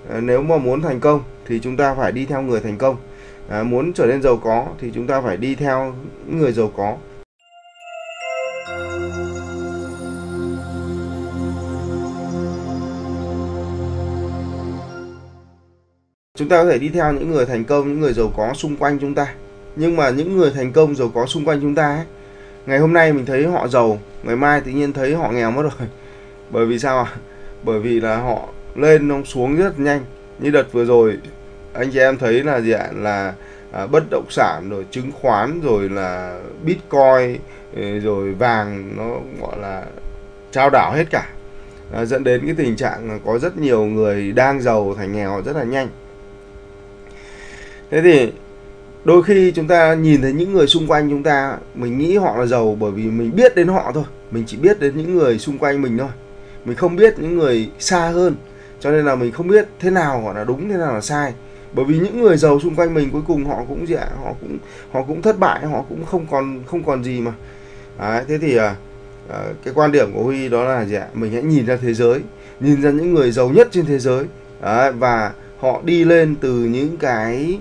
nếu mà muốn thành công thì chúng ta phải đi theo người thành công. Muốn trở nên giàu có thì chúng ta phải đi theo những người giàu có. Chúng ta có thể đi theo những người thành công, những người giàu có xung quanh chúng ta. Nhưng mà những người thành công, giàu có xung quanh chúng ta ấy, ngày hôm nay mình thấy họ giàu, ngày mai tự nhiên thấy họ nghèo mất rồi. Bởi vì sao ạ? Bởi vì là họ lên nó xuống rất nhanh. Như đợt vừa rồi anh chị em thấy là gì ạ? Là bất động sản, rồi chứng khoán, rồi là Bitcoin, rồi vàng, nó gọi là chao đảo hết cả. Dẫn đến cái tình trạng là có rất nhiều người đang giàu thành nghèo rất là nhanh. Thế thì đôi khi chúng ta nhìn thấy những người xung quanh chúng ta, mình nghĩ họ là giàu bởi vì mình biết đến họ thôi. Mình chỉ biết đến những người xung quanh mình thôi. Mình không biết những người xa hơn. Cho nên là mình không biết thế nào gọi là đúng, thế nào là sai. Bởi vì những người giàu xung quanh mình cuối cùng họ cũng gì ạ? Họ cũng thất bại, họ cũng không còn gì mà. Đấy, thế thì cái quan điểm của Huy đó là gì ạ? Mình hãy nhìn ra thế giới, nhìn ra những người giàu nhất trên thế giới. Đấy, và họ đi lên từ những cái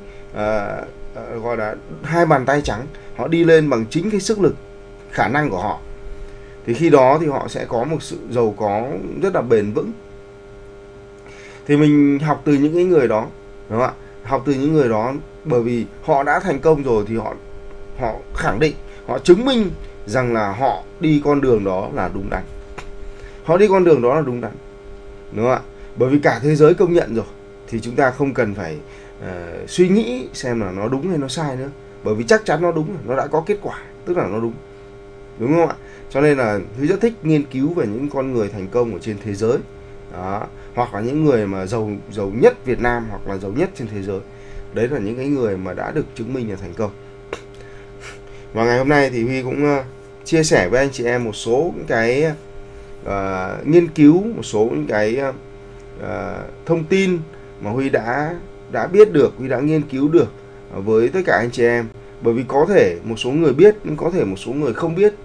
gọi là 2 bàn tay trắng. Họ đi lên bằng chính cái sức lực, khả năng của họ. Thì khi đó thì họ sẽ có một sự giàu có rất là bền vững. Thì mình học từ những cái người đó, đúng không ạ? Học từ những người đó bởi vì họ đã thành công rồi thì họ khẳng định, họ chứng minh rằng là họ đi con đường đó là đúng đắn. Họ đi con đường đó là đúng đắn, đúng không ạ? Bởi vì cả thế giới công nhận rồi thì chúng ta không cần phải suy nghĩ xem là nó đúng hay nó sai nữa. Bởi vì chắc chắn nó đúng, nó đã có kết quả, tức là nó đúng. Đúng không ạ? Cho nên là Huy rất thích nghiên cứu về những con người thành công ở trên thế giới. Đó. Hoặc là những người mà giàu nhất Việt Nam, hoặc là giàu nhất trên thế giới. Đấy là những cái người mà đã được chứng minh là thành công. Và ngày hôm nay thì Huy cũng chia sẻ với anh chị em một số những cái nghiên cứu, một số những cái thông tin mà Huy đã biết được, Huy đã nghiên cứu được với tất cả anh chị em. Bởi vì có thể một số người biết, nhưng có thể một số người không biết.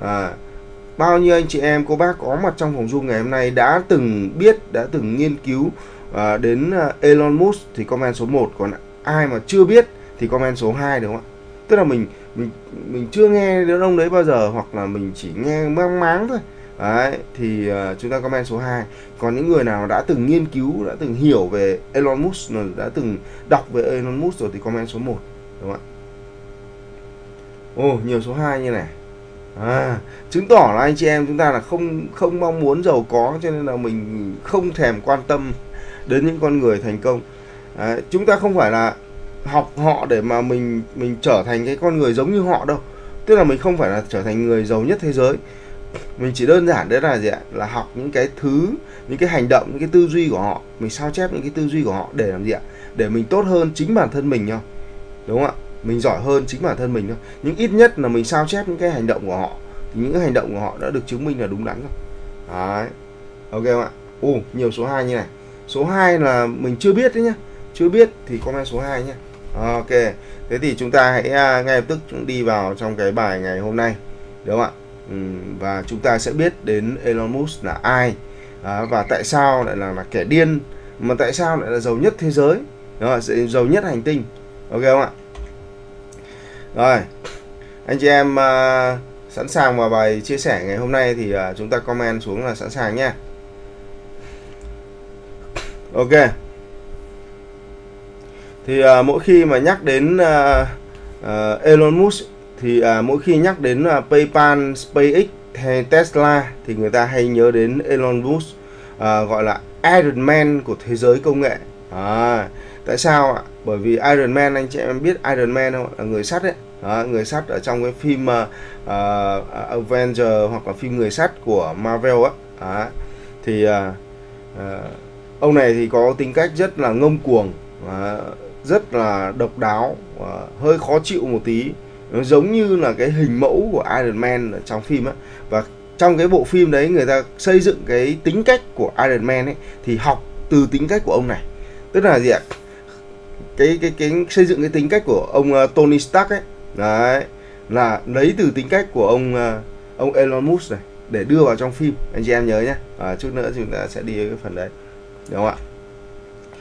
Bao nhiêu anh chị em, cô bác có mặt trong phòng Zoom ngày hôm nay đã từng biết, đã từng nghiên cứu đến Elon Musk thì comment số 1. Còn ai mà chưa biết thì comment số 2, đúng không ạ? Tức là mình chưa nghe đến ông đấy bao giờ, hoặc là mình chỉ nghe mang máng thôi. Đấy, thì chúng ta comment số 2. Còn những người nào đã từng nghiên cứu, đã từng hiểu về Elon Musk, đã từng đọc về Elon Musk rồi thì comment số 1, đúng không ạ? Ồ, nhiều số 2 như này. Chứng tỏ là anh chị em chúng ta là không mong muốn giàu có, cho nên là mình không thèm quan tâm đến những con người thành công. Chúng ta không phải là học họ để mà mình trở thành cái con người giống như họ đâu. Tức là mình không phải là trở thành người giàu nhất thế giới. Mình chỉ đơn giản đấy là gì ạ? Là học những cái thứ, những cái hành động, những cái tư duy của họ. Mình sao chép những cái tư duy của họ để làm gì ạ? Để mình tốt hơn chính bản thân mình thôi. Đúng không ạ? Mình giỏi hơn chính bản thân mình thôi. Nhưng ít nhất là mình sao chép những cái hành động của họ. Thì những cái hành động của họ đã được chứng minh là đúng đắn rồi. Đấy. Ok không ạ? Nhiều số 2 như này. Số 2 là mình chưa biết đấy nhá. Chưa biết thì comment số 2 nhá. Ok. Thế thì chúng ta hãy ngay lập tức đi vào trong cái bài ngày hôm nay. Đúng không ạ? Và chúng ta sẽ biết đến Elon Musk là ai. Và tại sao lại là kẻ điên. Mà tại sao lại là giàu nhất thế giới. Đó, giàu nhất hành tinh. Ok không ạ? Rồi, anh chị em sẵn sàng vào bài chia sẻ ngày hôm nay thì chúng ta comment xuống là sẵn sàng nha. Ok. Thì mỗi khi mà nhắc đến Elon Musk thì mỗi khi nhắc đến PayPal, SpaceX hay Tesla thì người ta hay nhớ đến Elon Musk, gọi là Iron Man của thế giới công nghệ. Tại sao ạ? Bởi vì Iron Man, anh chị em biết Iron Man không? Là người sắt đấy. Người sắt ở trong cái phim Avenger hoặc là phim Người sắt của Marvel á. Thì ông này thì có tính cách rất là ngông cuồng, rất là độc đáo, hơi khó chịu một tí. Nó giống như là cái hình mẫu của Iron Man ở trong phim á. Và trong cái bộ phim đấy người ta xây dựng cái tính cách của Iron Man ấy thì học từ tính cách của ông này. Tức là gì ạ? Cái xây dựng cái tính cách của ông Tony Stark ấy, đấy, là lấy từ tính cách của ông Elon Musk này để đưa vào trong phim. Anh chị em nhớ nhé. Chút nữa chúng ta sẽ đi cái phần đấy, đúng không ạ?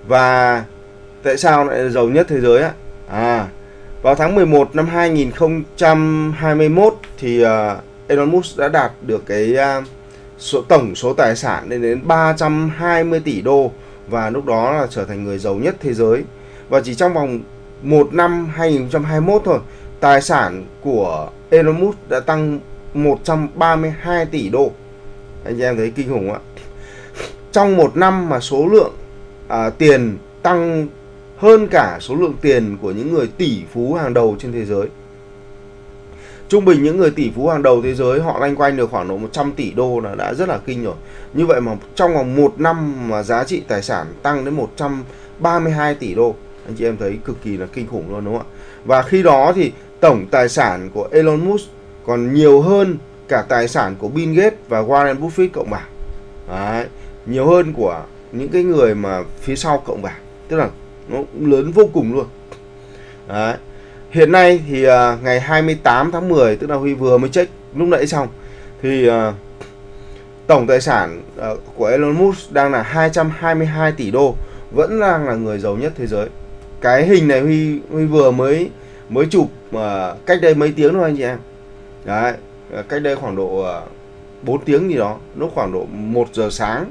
Và tại sao lại là giàu nhất thế giới á? Vào tháng 11 năm 2021 thì Elon Musk đã đạt được cái tổng số tài sản lên đến 320 tỷ đô, và lúc đó là trở thành người giàu nhất thế giới. Và chỉ trong vòng một năm 2021 thôi, tài sản của Elon Musk đã tăng 132 tỷ đô. Anh chị em thấy kinh khủng ạ. Trong một năm mà số lượng tiền tăng hơn cả số lượng tiền của những người tỷ phú hàng đầu trên thế giới. Trung bình những người tỷ phú hàng đầu thế giới họ loanh quanh được khoảng độ 100 tỷ đô là đã rất là kinh rồi. Như vậy mà trong vòng một năm mà giá trị tài sản tăng đến 132 tỷ đô, anh chị em thấy cực kỳ là kinh khủng luôn, đúng không ạ? Và khi đó thì tổng tài sản của Elon Musk còn nhiều hơn cả tài sản của Bill Gates và Warren Buffett cộng bảng. Đấy, nhiều hơn của những cái người mà phía sau cộng bảng, tức là nó lớn vô cùng luôn. Đấy. Hiện nay thì ngày 28 tháng 10, tức là Huy vừa mới check lúc nãy xong, thì tổng tài sản của Elon Musk đang là 222 tỷ đô, vẫn đang là người giàu nhất thế giới. Cái hình này Huy vừa mới chụp cách đây mấy tiếng thôi anh chị em. Đấy, cách đây khoảng độ 4 tiếng gì đó, lúc khoảng độ 1 giờ sáng,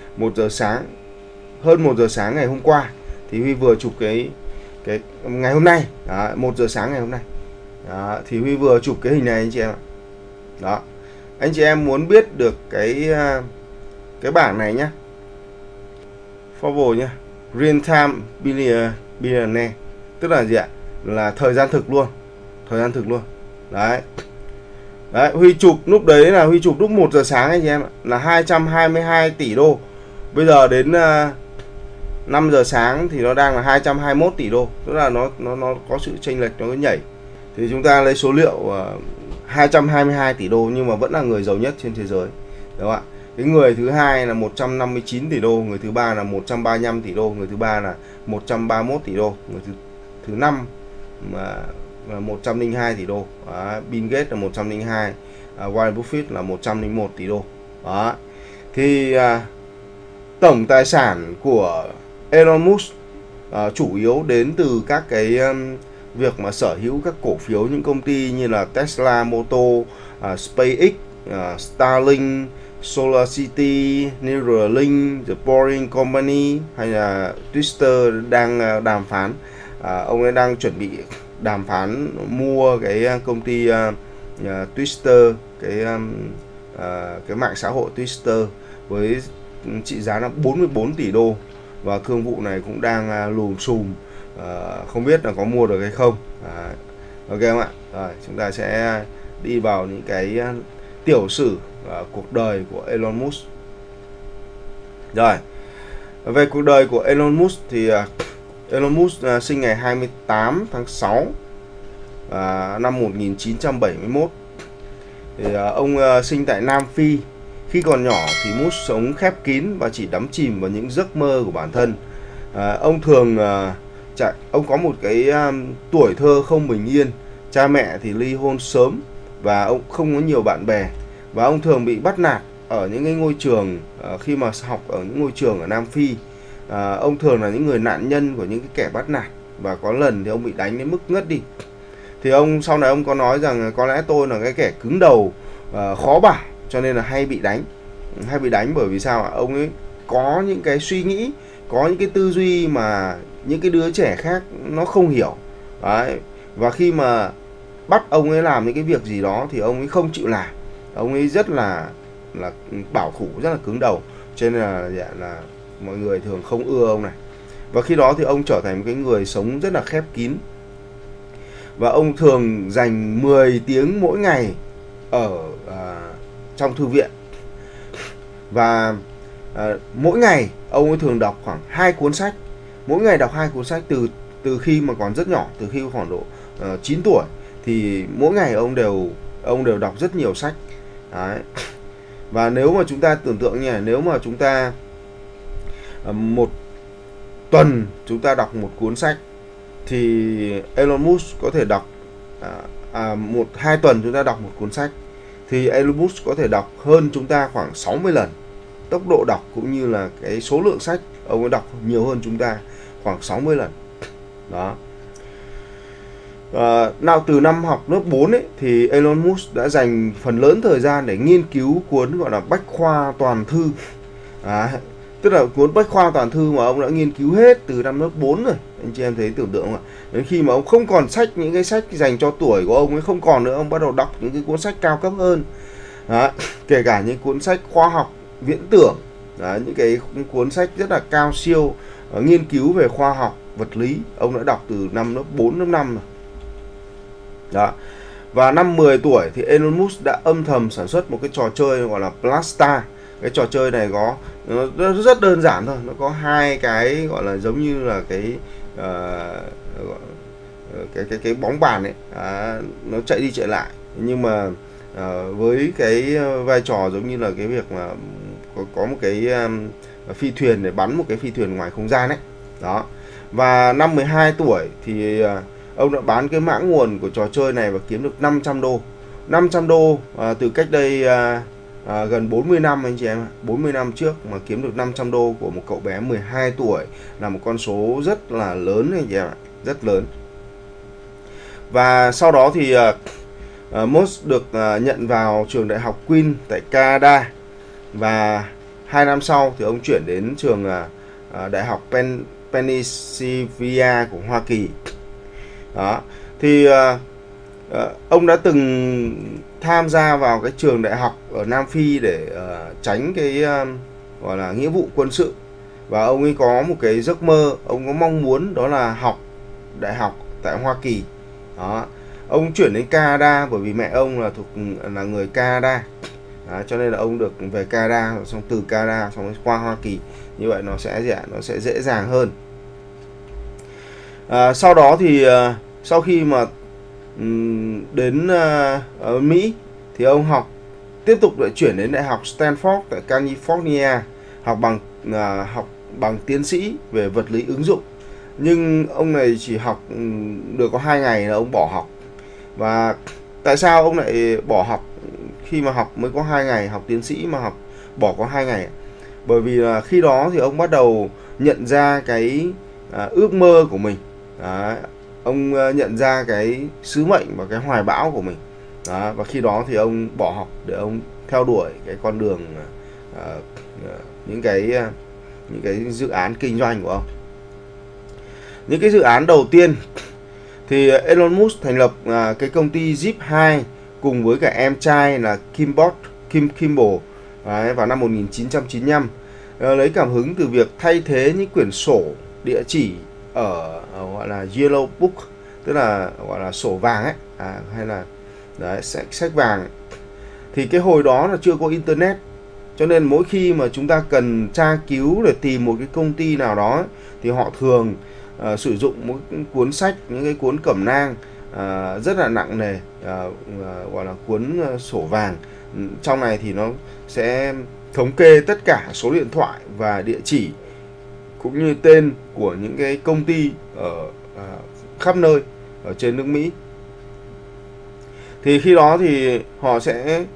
hơn 1 giờ sáng ngày hôm qua thì Huy vừa chụp cái ngày hôm nay, 1 giờ sáng ngày hôm nay. Đó, thì Huy vừa chụp cái hình này anh chị em ạ. Đó. Anh chị em muốn biết được cái bảng này nhá. Forbes nhá. Real time billionaire. Tức là gì ạ? Là thời gian thực luôn. Đấy. Đấy, Huy chụp lúc đấy là Huy chụp lúc 1 giờ sáng anh chị em ạ, là 222 tỷ đô. Bây giờ đến 5 giờ sáng thì nó đang là 221 tỷ đô. Tức là nó có sự chênh lệch, nó có nhảy. Thì chúng ta lấy số liệu 222 tỷ đô nhưng mà vẫn là người giàu nhất trên thế giới. Đúng không ạ? Cái người thứ hai là 159 tỷ đô, người thứ ba là 135 tỷ đô, người thứ ba là 131 tỷ đô, người thứ năm mà 102 tỷ đô. Đó, Bill Gates là 102, Warren Buffett là 101 tỷ đô. Đó. Thì tổng tài sản của Elon Musk chủ yếu đến từ các cái việc mà sở hữu các cổ phiếu những công ty như là Tesla Motor, SpaceX, Starlink, SolarCity, Neuralink, The Boring Company hay là Twitter đang đàm phán. Ông ấy đang chuẩn bị đàm phán mua cái công ty Twitter, cái mạng xã hội Twitter với trị giá là 44 tỷ đô, và thương vụ này cũng đang lùm xùm, không biết là có mua được hay không. Ok không ạ? Rồi, chúng ta sẽ đi vào những cái tiểu sử cuộc đời của Elon Musk. Rồi, về cuộc đời của Elon Musk thì Elon Musk sinh ngày 28 tháng 6 năm 1971. Thì ông sinh tại Nam Phi. Khi còn nhỏ thì Musk sống khép kín và chỉ đắm chìm vào những giấc mơ của bản thân. Ông thường ông có một cái tuổi thơ không bình yên. Cha mẹ thì ly hôn sớm và ông không có nhiều bạn bè, và ông thường bị bắt nạt ở những cái ngôi trường khi mà học ở những ngôi trường ở Nam Phi. Ông thường là những người nạn nhân của những cái kẻ bắt nạt, và có lần thì ông bị đánh đến mức ngất đi. Thì ông sau này ông có nói rằng có lẽ tôi là cái kẻ cứng đầu, khó bảo, cho nên là hay bị đánh. Bởi vì sao ạ? Ông ấy có những cái suy nghĩ, có những cái tư duy mà những cái đứa trẻ khác nó không hiểu. Đấy. Và khi mà bắt ông ấy làm những cái việc gì đó thì ông ấy không chịu làm. Ông ấy rất là bảo thủ, rất là cứng đầu, cho nên là mọi người thường không ưa ông này. Và khi đó thì ông trở thành một cái người sống rất là khép kín, và ông thường dành 10 tiếng mỗi ngày ở trong thư viện. Và mỗi ngày ông ấy thường đọc khoảng 2 cuốn sách. Mỗi ngày đọc 2 cuốn sách từ khi mà còn rất nhỏ, từ khi khoảng độ 9 tuổi thì mỗi ngày ông đều đọc rất nhiều sách. Đấy. Và nếu mà chúng ta tưởng tượng như này, nếu mà chúng ta một tuần chúng ta đọc một cuốn sách thì Elon Musk có thể đọc 1-2 tuần chúng ta đọc một cuốn sách thì Elon Musk có thể đọc hơn chúng ta khoảng 60 lần. Tốc độ đọc cũng như là cái số lượng sách ông ấy đọc nhiều hơn chúng ta khoảng 60 lần. Đó. Nào từ năm học lớp 4 ấy, thì Elon Musk đã dành phần lớn thời gian để nghiên cứu cuốn gọi là Bách khoa toàn thư. Tức là cuốn Bách khoa toàn thư mà ông đã nghiên cứu hết từ năm lớp 4 rồi. Anh chị em thấy tưởng tượng không ạ? Đến khi mà ông không còn sách, những cái sách dành cho tuổi của ông ấy không còn nữa, ông bắt đầu đọc những cái cuốn sách cao cấp hơn. Đó. Kể cả những cuốn sách khoa học viễn tưởng. Đó. Những cái cuốn sách rất là cao siêu, nghiên cứu về khoa học, vật lý, ông đã đọc từ năm lớp 4, lớp 5 rồi. Đó. Và năm 10 tuổi thì Elon Musk đã âm thầm sản xuất một cái trò chơi gọi là Blasta. Cái trò chơi này nó rất đơn giản thôi, nó có hai cái gọi là giống như là cái bóng bàn ấy, nó chạy đi chạy lại, nhưng mà với cái vai trò giống như là cái việc mà có một cái phi thuyền để bắn một cái phi thuyền ngoài không gian ấy. Đó. Và năm 12 tuổi thì ông đã bán cái mã nguồn của trò chơi này và kiếm được 500 đô. 500 đô từ cách đây gần 40 năm anh chị em, 40 năm trước mà kiếm được 500 đô của một cậu bé 12 tuổi là một con số rất là lớn anh chị em ạ, rất lớn. Và sau đó thì Musk được nhận vào trường đại học Queen tại Canada, và 2 năm sau thì ông chuyển đến trường đại học Pennsylvania của Hoa Kỳ. Đó. Thì ông đã từng tham gia vào cái trường đại học ở Nam Phi để tránh cái gọi là nghĩa vụ quân sự, và ông ấy có một cái giấc mơ, ông có mong muốn đó là học đại học tại Hoa Kỳ. Đó. Ông chuyển đến Canada bởi vì mẹ ông là người Canada. Đó, cho nên là ông được về Canada, xong từ Canada xong qua Hoa Kỳ, như vậy nó sẽ dễ dàng hơn. Sau đó thì sau khi mà đến Mỹ thì ông tiếp tục lại chuyển đến đại học Stanford tại California, học bằng tiến sĩ về vật lý ứng dụng. Nhưng ông này chỉ học được có 2 ngày là ông bỏ học. Và tại sao ông lại bỏ học khi mà học mới có 2 ngày, học tiến sĩ mà bỏ có 2 ngày? Bởi vì là khi đó thì ông bắt đầu nhận ra cái ước mơ của mình. Đó. Ông nhận ra cái sứ mệnh và cái hoài bão của mình. Đó. Và khi đó thì ông bỏ học để ông theo đuổi cái con đường những cái dự án kinh doanh của ông. Những cái dự án đầu tiên thì Elon Musk thành lập cái công ty Zip 2 cùng với cả em trai là Kimball vào năm 1995, lấy cảm hứng từ việc thay thế những quyển sổ địa chỉ ở gọi là Yellow Book, tức là gọi là sổ vàng ấy, hay là đấy, sách vàng ấy. Thì cái hồi đó là chưa có internet, cho nên mỗi khi mà chúng ta cần tra cứu để tìm một cái công ty nào đó ấy, thì họ thường sử dụng một cuốn sách, những cái cuốn cẩm nang rất là nặng nề, gọi là cuốn sổ vàng. Trong này thì nó sẽ thống kê tất cả số điện thoại và địa chỉ cũng như tên của những cái công ty ở khắp nơi ở trên nước Mỹ. Thì khi đó thì họ sẽ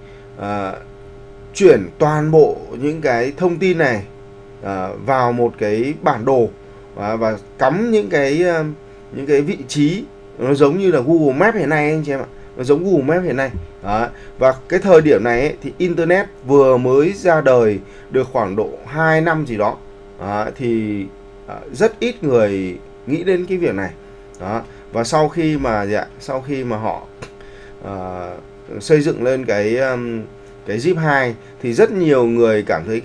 chuyển toàn bộ những cái thông tin này vào một cái bản đồ và cắm những cái vị trí nó giống như là Google Maps hiện nay anh chị em ạ, nó giống Google Maps hiện nay. Đó. Và cái thời điểm này ấy, thì internet vừa mới ra đời được khoảng độ 2 năm gì đó. Đó. Thì rất ít người nghĩ đến cái việc này. Đó. Và sau khi mà họ xây dựng lên cái Zip 2 thì rất nhiều người cảm thấy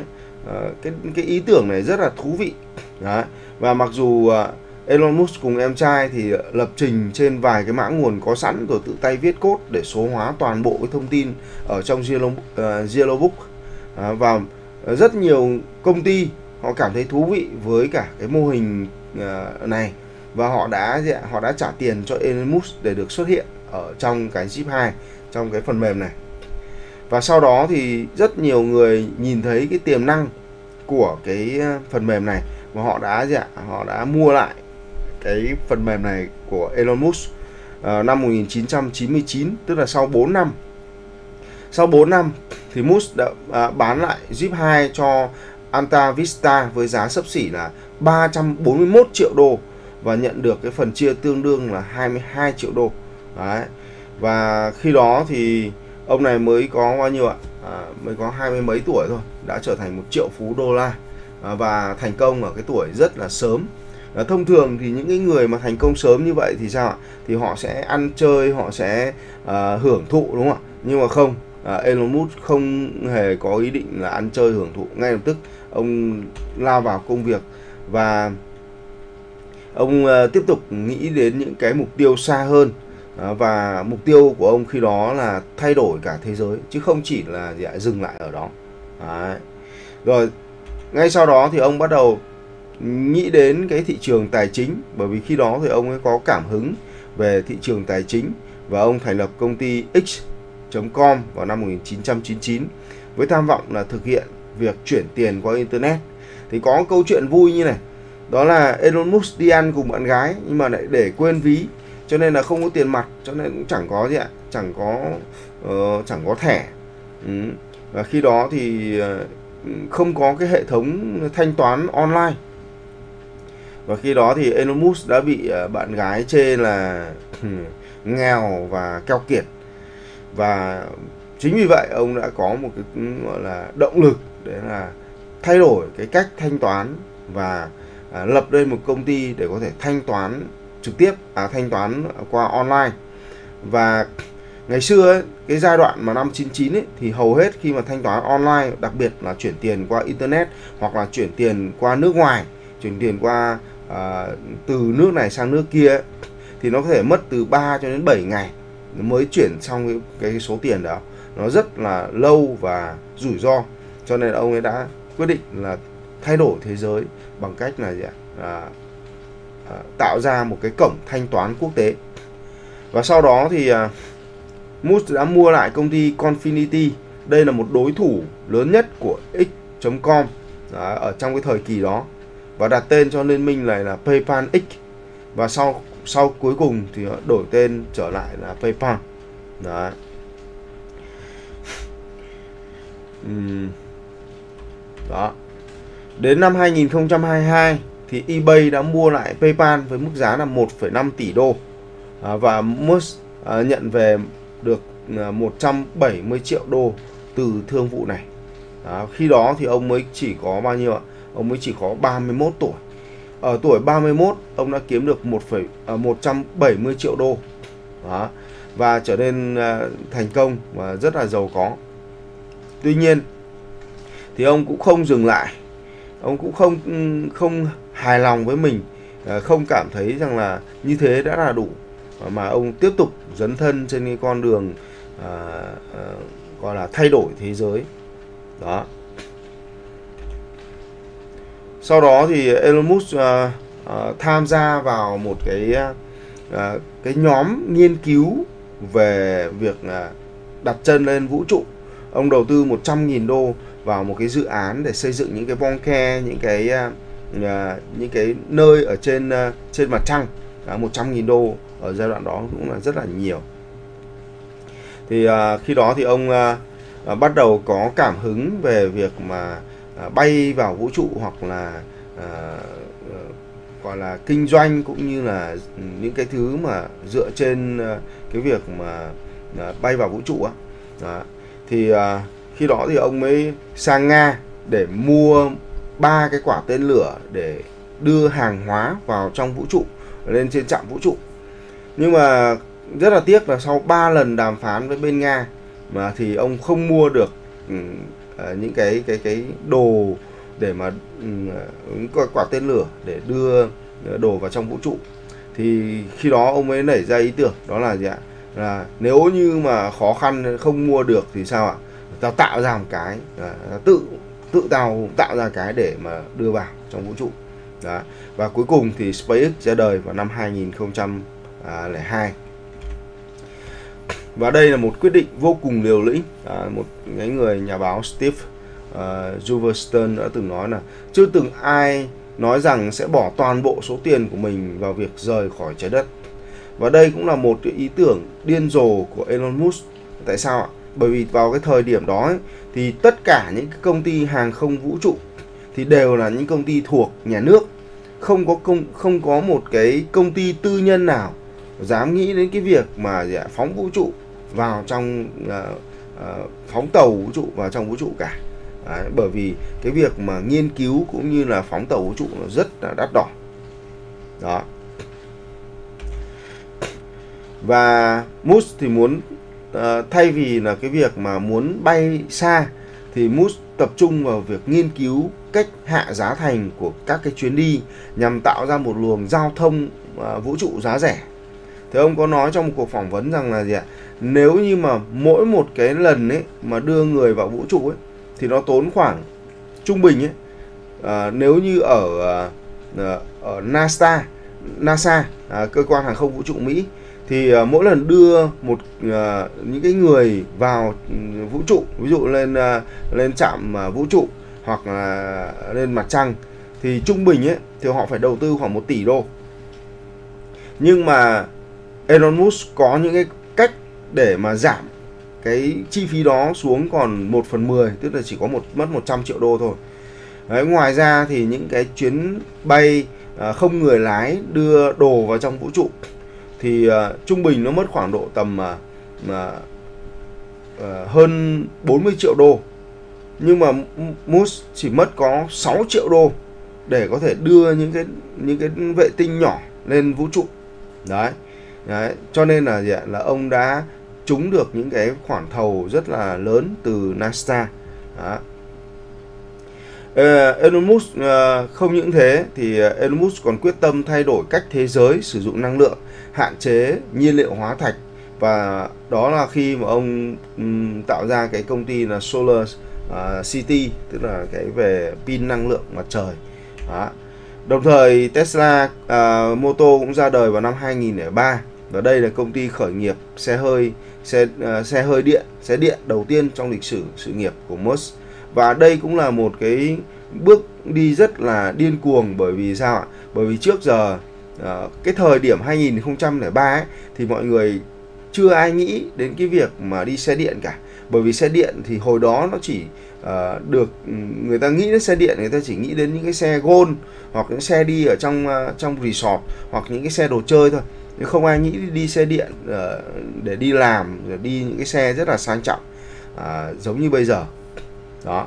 cái ý tưởng này rất là thú vị. Đó. Và mặc dù Elon Musk cùng em trai thì lập trình trên vài cái mã nguồn có sẵn rồi tự tay viết code để số hóa toàn bộ cái thông tin ở trong Yellow Book, và rất nhiều công ty họ cảm thấy thú vị với cả cái mô hình này, và họ đã trả tiền cho Elon Musk để được xuất hiện ở trong cái Zip 2, trong cái phần mềm này. Và sau đó thì rất nhiều người nhìn thấy cái tiềm năng của cái phần mềm này và họ đã mua lại cái phần mềm này của Elon Musk năm 1999, tức là sau 4 năm. Sau 4 năm thì Musk đã bán lại Zip 2 cho Alta Vista với giá xấp xỉ là 341 triệu đô và nhận được cái phần chia tương đương là 22 triệu đô. Đấy. Và khi đó thì ông này mới có bao nhiêu ạ? Mới có 20 mấy tuổi thôi, đã trở thành 1 triệu phú đô la và thành công ở cái tuổi rất là sớm. Thông thường thì những cái người mà thành công sớm như vậy thì sao ạ? Thì họ sẽ ăn chơi, họ sẽ hưởng thụ, đúng không ạ? Nhưng mà không, Elon Musk không hề có ý định là ăn chơi hưởng thụ. Ngay lập tức ông lao vào công việc và ông tiếp tục nghĩ đến những cái mục tiêu xa hơn. Và mục tiêu của ông khi đó là thay đổi cả thế giới chứ không chỉ là dừng lại ở đó. Đấy. Rồi ngay sau đó thì ông bắt đầu nghĩ đến cái thị trường tài chính, bởi vì khi đó thì ông ấy có cảm hứng về thị trường tài chính và ông thành lập công ty X.com vào năm 1999 với tham vọng là thực hiện việc chuyển tiền qua Internet. Thì có câu chuyện vui như này, đó là Elon Musk đi ăn cùng bạn gái nhưng mà lại để quên ví, cho nên là không có tiền mặt, cho nên cũng chẳng có gì ạ, chẳng có thẻ. Và khi đó thì không có cái hệ thống thanh toán online. Và khi đó thì Elon Musk đã bị bạn gái chê là nghèo và keo kiệt. Và chính vì vậy ông đã có một cái gọi là động lực để là thay đổi cái cách thanh toán và lập lên một công ty để có thể thanh toán trực tiếp, thanh toán qua online. Và ngày xưa ấy, cái giai đoạn mà năm 99 ấy, thì hầu hết khi mà thanh toán online, đặc biệt là chuyển tiền qua Internet hoặc là chuyển tiền qua nước ngoài, chuyển tiền qua từ nước này sang nước kia ấy, thì nó có thể mất từ 3 cho đến 7 ngày mới chuyển xong cái số tiền đó. Nó rất là lâu và rủi ro. Cho nên ông ấy đã quyết định là thay đổi thế giới bằng cách là tạo ra một cái cổng thanh toán quốc tế. Và sau đó thì Musk đã mua lại công ty Confinity. Đây là một đối thủ lớn nhất của X.com ở trong cái thời kỳ đó, và đặt tên cho liên minh này là PayPal X. Và sau cuối cùng thì họ đổi tên trở lại là PayPal. Đấy. Đó. Đến năm 2022 thì eBay đã mua lại PayPal với mức giá là 1,5 tỷ đô. Và Musk nhận về được 170 triệu đô từ thương vụ này. Khi đó thì ông mới chỉ có bao nhiêu ạ? Ông mới chỉ có 31 tuổi. Ở tuổi 31 ông đã kiếm được 170 triệu đô. Đó. Và trở nên thành công và rất là giàu có. Tuy nhiên thì ông cũng không dừng lại. Ông cũng không hài lòng với mình, không cảm thấy rằng là như thế đã là đủ, mà ông tiếp tục dấn thân trên cái con đường gọi là thay đổi thế giới. Đó. Sau đó thì Elon Musk tham gia vào một cái nhóm nghiên cứu về việc đặt chân lên vũ trụ. Ông đầu tư 100.000 đô vào một cái dự án để xây dựng những cái bong ke, những cái nơi ở trên mặt trăng. 100.000 đô ở giai đoạn đó cũng là rất là nhiều. Thì khi đó thì ông bắt đầu có cảm hứng về việc mà bay vào vũ trụ, hoặc là gọi là kinh doanh, cũng như là những cái thứ mà dựa trên cái việc mà bay vào vũ trụ á. Thì khi đó thì ông mới sang Nga để mua 3 cái quả tên lửa để đưa hàng hóa vào trong vũ trụ, lên trên trạm vũ trụ. Nhưng mà rất là tiếc là sau 3 lần đàm phán với bên Nga mà thì ông không mua được những cái đồ để mà quả tên lửa để đưa đồ vào trong vũ trụ. Thì khi đó ông ấy nảy ra ý tưởng, đó là gì ạ? Là nếu như mà khó khăn không mua được thì sao ạ? Tao tạo ra một cái, tự tạo ra cái để mà đưa vào trong vũ trụ. Đó. Và cuối cùng thì SpaceX ra đời vào năm 2002. Và đây là một quyết định vô cùng liều lĩnh. Một cái người nhà báo Steve Juverstern đã từng nói là chưa từng ai nói rằng sẽ bỏ toàn bộ số tiền của mình vào việc rời khỏi trái đất. Và đây cũng là một cái ý tưởng điên rồ của Elon Musk. Tại sao ạ? Bởi vì vào cái thời điểm đó ấy, thì tất cả những cái công ty hàng không vũ trụ thì đều là những công ty thuộc nhà nước. Không có một cái công ty tư nhân nào dám nghĩ đến cái việc mà phóng vũ trụ vào trong phóng tàu vũ trụ vào trong vũ trụ cả. Đấy, bởi vì cái việc mà nghiên cứu cũng như là phóng tàu vũ trụ nó rất là đắt đỏ. Đó. Và Musk thì muốn thay vì là cái việc mà muốn bay xa thì Musk tập trung vào việc nghiên cứu cách hạ giá thành của các cái chuyến đi nhằm tạo ra một luồng giao thông vũ trụ giá rẻ. Thì ông có nói trong một cuộc phỏng vấn rằng là gì ạ? Nếu như mà mỗi một cái lần ấy mà đưa người vào vũ trụ ấy thì nó tốn khoảng trung bình ấy, nếu như ở NASA, cơ quan hàng không vũ trụ Mỹ, thì mỗi lần đưa những cái người vào vũ trụ, ví dụ lên trạm vũ trụ hoặc là lên mặt trăng, thì trung bình ấy thì họ phải đầu tư khoảng 1 tỷ đô. Nhưng mà Elon Musk có những cái cách để mà giảm cái chi phí đó xuống còn 1/10, tức là chỉ có mất 100 triệu đô thôi. Đấy, ngoài ra thì những cái chuyến bay không người lái đưa đồ vào trong vũ trụ thì trung bình nó mất khoảng độ tầm hơn 40 triệu đô. Nhưng mà Musk chỉ mất có 6 triệu đô để có thể đưa những cái vệ tinh nhỏ lên vũ trụ. Đấy, cho nên là ông đã trúng được những cái khoản thầu rất là lớn từ NASA. Đó. Elon Musk không những thế thì Elon Musk còn quyết tâm thay đổi cách thế giới sử dụng năng lượng, hạn chế nhiên liệu hóa thạch, và đó là khi mà ông tạo ra cái công ty là Solar City, tức là cái về pin năng lượng mặt trời. Đó. Đồng thời Tesla Motor cũng ra đời vào năm 2003, và đây là công ty khởi nghiệp xe điện đầu tiên trong lịch sử sự nghiệp của Musk. Và đây cũng là một cái bước đi rất là điên cuồng, bởi vì sao ạ? Bởi vì trước giờ cái thời điểm 2003 ấy, thì mọi người chưa ai nghĩ đến cái việc mà đi xe điện cả. Bởi vì xe điện thì hồi đó nó chỉ được người ta nghĩ đến xe điện, người ta chỉ nghĩ đến những cái xe Gold hoặc những xe đi ở trong resort hoặc những cái xe đồ chơi thôi. Nhưng không ai nghĩ đi xe điện để đi làm, rồi đi những cái xe rất là sang trọng giống như bây giờ. Đó.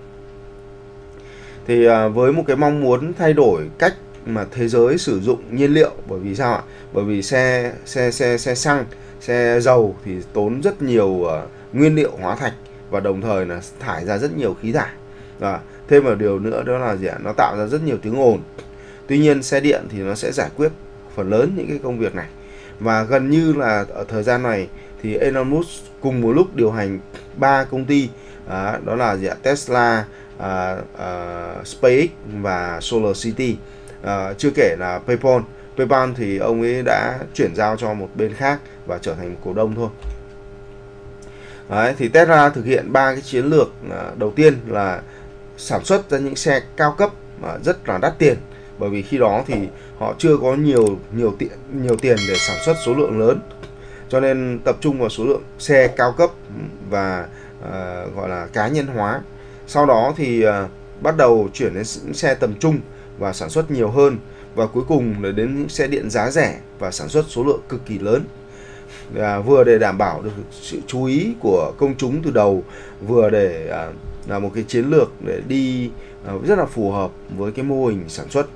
Thì với một cái mong muốn thay đổi cách mà thế giới sử dụng nhiên liệu, bởi vì sao ạ? Bởi vì xe xăng, xe dầu thì tốn rất nhiều nguyên liệu hóa thạch và đồng thời là thải ra rất nhiều khí thải. Thêm một điều nữa đó là gì ạ? Nó tạo ra rất nhiều tiếng ồn. Tuy nhiên xe điện thì nó sẽ giải quyết phần lớn những cái công việc này. Và gần như là ở thời gian này thì Elon Musk cùng một lúc điều hành 3 công ty, đó là gì ạ? Tesla, SpaceX và Solar City. Chưa kể là PayPal thì ông ấy đã chuyển giao cho một bên khác và trở thành cổ đông thôi. Đấy, thì Tesla thực hiện 3 cái chiến lược. Đầu tiên là sản xuất ra những xe cao cấp rất là đắt tiền, bởi vì khi đó thì họ chưa có nhiều tiền để sản xuất số lượng lớn, cho nên tập trung vào số lượng xe cao cấp và gọi là cá nhân hóa. Sau đó thì bắt đầu chuyển đến xe tầm trung và sản xuất nhiều hơn, và cuối cùng là đến những xe điện giá rẻ và sản xuất số lượng cực kỳ lớn. Vừa để đảm bảo được sự chú ý của công chúng từ đầu, vừa để là một cái chiến lược để đi rất là phù hợp với cái mô hình sản xuất.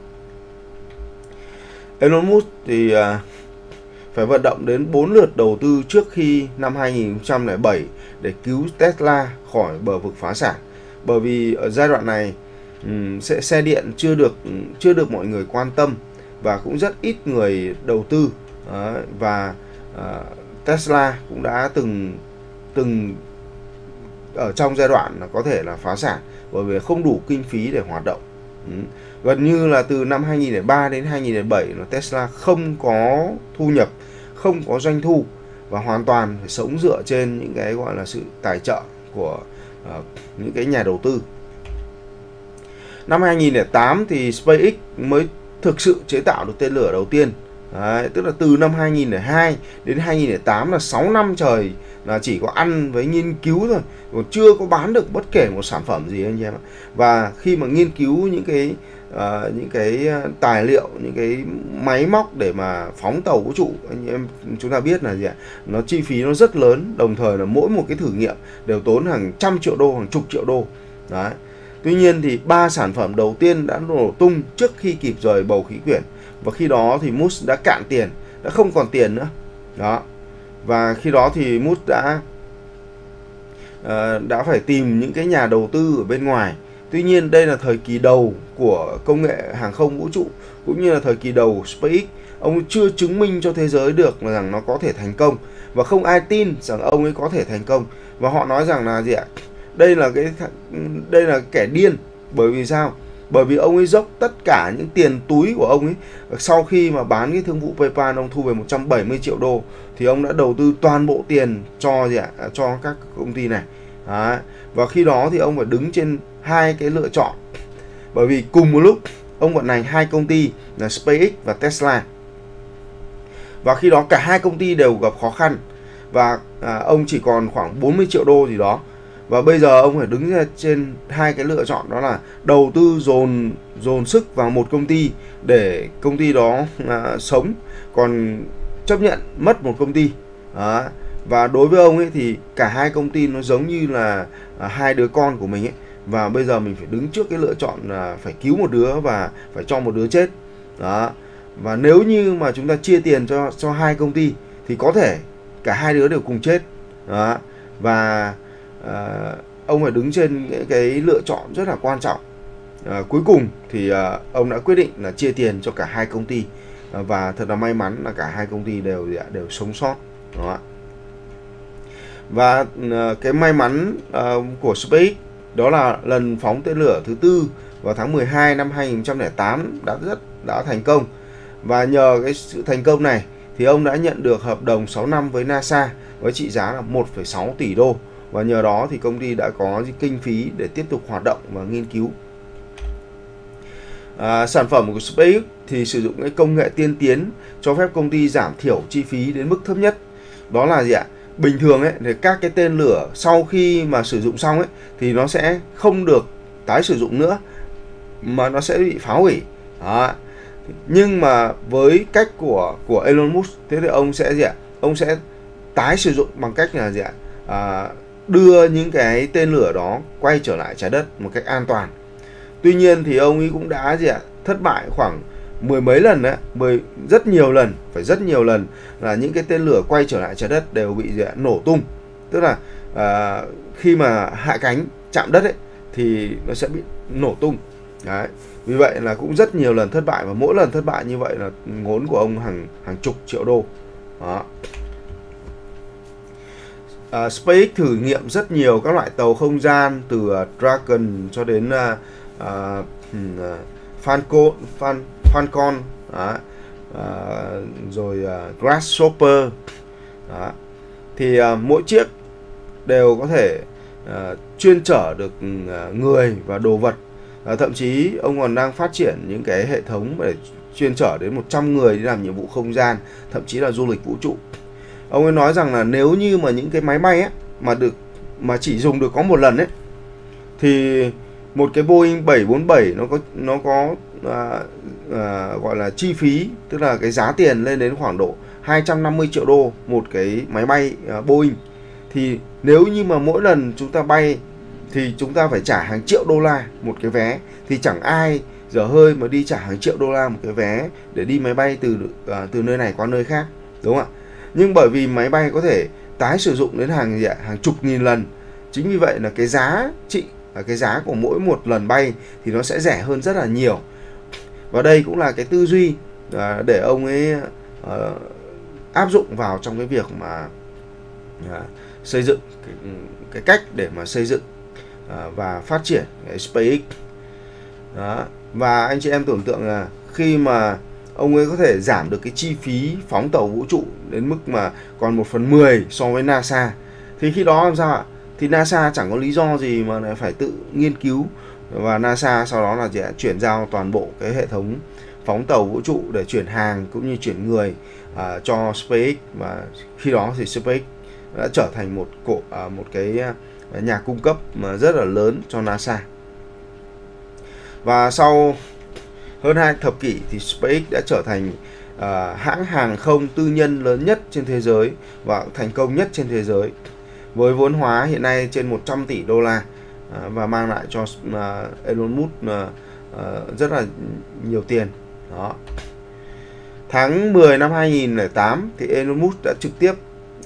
Elon Musk thì phải vận động đến 4 lượt đầu tư trước khi năm 2007 để cứu Tesla khỏi bờ vực phá sản. Bởi vì ở giai đoạn này xe điện chưa được mọi người quan tâm và cũng rất ít người đầu tư. Và Tesla cũng đã từng ở trong giai đoạn là có thể là phá sản bởi vì không đủ kinh phí để hoạt động. Gần như là từ năm 2003 đến 2007 là Tesla không có thu nhập, không có doanh thu và hoàn toàn phải sống dựa trên những cái gọi là sự tài trợ của những cái nhà đầu tư. Năm 2008 thì SpaceX mới thực sự chế tạo được tên lửa đầu tiên. Đấy, tức là từ năm 2002 đến 2008 là 6 năm trời là chỉ có ăn với nghiên cứu thôi, còn chưa có bán được bất kể một sản phẩm gì anh em ạ. Và khi mà nghiên cứu những cái tài liệu, những cái máy móc để mà phóng tàu vũ trụ, anh em chúng ta biết là gì ạ, nó chi phí nó rất lớn, đồng thời là mỗi một cái thử nghiệm đều tốn hàng trăm triệu đô, hàng chục triệu đô. Đấy. Tuy nhiên thì 3 sản phẩm đầu tiên đã nổ tung trước khi kịp rời bầu khí quyển, và khi đó thì Musk đã cạn tiền, đã không còn tiền nữa. Đó. Và khi đó thì Musk đã phải tìm những cái nhà đầu tư ở bên ngoài. Tuy nhiên đây là thời kỳ đầu của công nghệ hàng không vũ trụ, cũng như là thời kỳ đầu của SpaceX. Ông chưa chứng minh cho thế giới được là rằng nó có thể thành công, và không ai tin rằng ông ấy có thể thành công. Và họ nói rằng là gì ạ? Đây là kẻ điên. Bởi vì sao? Bởi vì ông ấy dốc tất cả những tiền túi của ông ấy. Sau khi mà bán cái thương vụ PayPal, ông thu về 170 triệu đô, thì ông đã đầu tư toàn bộ tiền cho cho các công ty này. Đấy. Và khi đó thì ông phải đứng trên hai cái lựa chọn, bởi vì cùng một lúc ông vận hành hai công ty là SpaceX và Tesla. Và khi đó cả hai công ty đều gặp khó khăn, và ông chỉ còn khoảng 40 triệu đô gì đó. Và bây giờ ông phải đứng trên hai cái lựa chọn, đó là đầu tư dồn sức vào một công ty để công ty đó sống, còn chấp nhận mất một công ty. Đó. Và đối với ông ấy thì cả hai công ty nó giống như là hai đứa con của mình ấy, và bây giờ mình phải đứng trước cái lựa chọn là phải cứu một đứa và phải cho một đứa chết. Đó. Và nếu như mà chúng ta chia tiền cho hai công ty thì có thể cả hai đứa đều cùng chết. Đó. Và ông phải đứng trên cái lựa chọn rất là quan trọng. Cuối cùng thì ông đã quyết định là chia tiền cho cả hai công ty, và thật là may mắn là cả hai công ty đều sống sót. Đó. Và cái may mắn của SpaceX đó là lần phóng tên lửa thứ tư vào tháng 12 năm 2008 đã thành công. Và nhờ cái sự thành công này thì ông đã nhận được hợp đồng 6 năm với NASA với trị giá là 1,6 tỷ đô. Và nhờ đó thì công ty đã có kinh phí để tiếp tục hoạt động và nghiên cứu. Sản phẩm của SpaceX thì sử dụng cái công nghệ tiên tiến cho phép công ty giảm thiểu chi phí đến mức thấp nhất. Đó là gì ạ? Bình thường ấy thì các cái tên lửa sau khi mà sử dụng xong ấy thì nó sẽ không được tái sử dụng nữa, mà nó sẽ bị phá hủy. Đó. Nhưng mà với cách của Elon Musk, thế thì ông sẽ gì ạ? Ông sẽ tái sử dụng bằng cách là gì ạ? Đưa những cái tên lửa đó quay trở lại trái đất một cách an toàn. Tuy nhiên thì ông ấy cũng đã gì ạ? Thất bại khoảng mười mấy lần đấy, rất nhiều lần là những cái tên lửa quay trở lại trái đất đều bị gì ạ? Nổ tung. Tức là khi mà hạ cánh chạm đất ấy thì nó sẽ bị nổ tung. Đấy. Vì vậy là cũng rất nhiều lần thất bại, và mỗi lần thất bại như vậy là ngốn của ông hàng chục triệu đô. Đó. SpaceX thử nghiệm rất nhiều các loại tàu không gian, từ Dragon cho đến Falcon, rồi Grasshopper. Đó. Thì mỗi chiếc đều có thể chuyên chở được người và đồ vật. Thậm chí ông còn đang phát triển những cái hệ thống để chuyên chở đến 100 người đi làm nhiệm vụ không gian, thậm chí là du lịch vũ trụ. Ông ấy nói rằng là nếu như mà những cái máy bay ấy mà chỉ dùng được có một lần ấy, thì một cái Boeing 747 nó có gọi là chi phí, tức là cái giá tiền lên đến khoảng độ 250 triệu đô một cái máy bay Boeing. Thì nếu như mà mỗi lần chúng ta bay thì chúng ta phải trả hàng triệu đô la một cái vé, thì chẳng ai dở hơi mà đi trả hàng triệu đô la một cái vé để đi máy bay từ nơi này qua nơi khác, đúng không ạ? Nhưng bởi vì máy bay có thể tái sử dụng đến hàng chục nghìn lần, chính vì vậy là cái giá của mỗi một lần bay thì nó sẽ rẻ hơn rất là nhiều. Và đây cũng là cái tư duy để ông ấy áp dụng vào trong cái việc mà xây dựng cái cách để mà xây dựng và phát triển cái SpaceX. Đó. Và anh chị em tưởng tượng là khi mà ông ấy có thể giảm được cái chi phí phóng tàu vũ trụ đến mức mà còn 1/10 so với NASA, thì khi đó làm sao ạ? Thì NASA chẳng có lý do gì mà lại phải tự nghiên cứu, và NASA sau đó là chuyển giao toàn bộ cái hệ thống phóng tàu vũ trụ để chuyển hàng cũng như chuyển người cho SpaceX, và khi đó thì SpaceX đã trở thành một cái nhà cung cấp mà rất là lớn cho NASA. Và sau hơn 2 thập kỷ thì SpaceX đã trở thành hãng hàng không tư nhân lớn nhất trên thế giới và thành công nhất trên thế giới, với vốn hóa hiện nay trên 100 tỷ đô la, và mang lại cho Elon Musk rất là nhiều tiền. Đó. Tháng 10 năm 2008 thì Elon Musk đã trực tiếp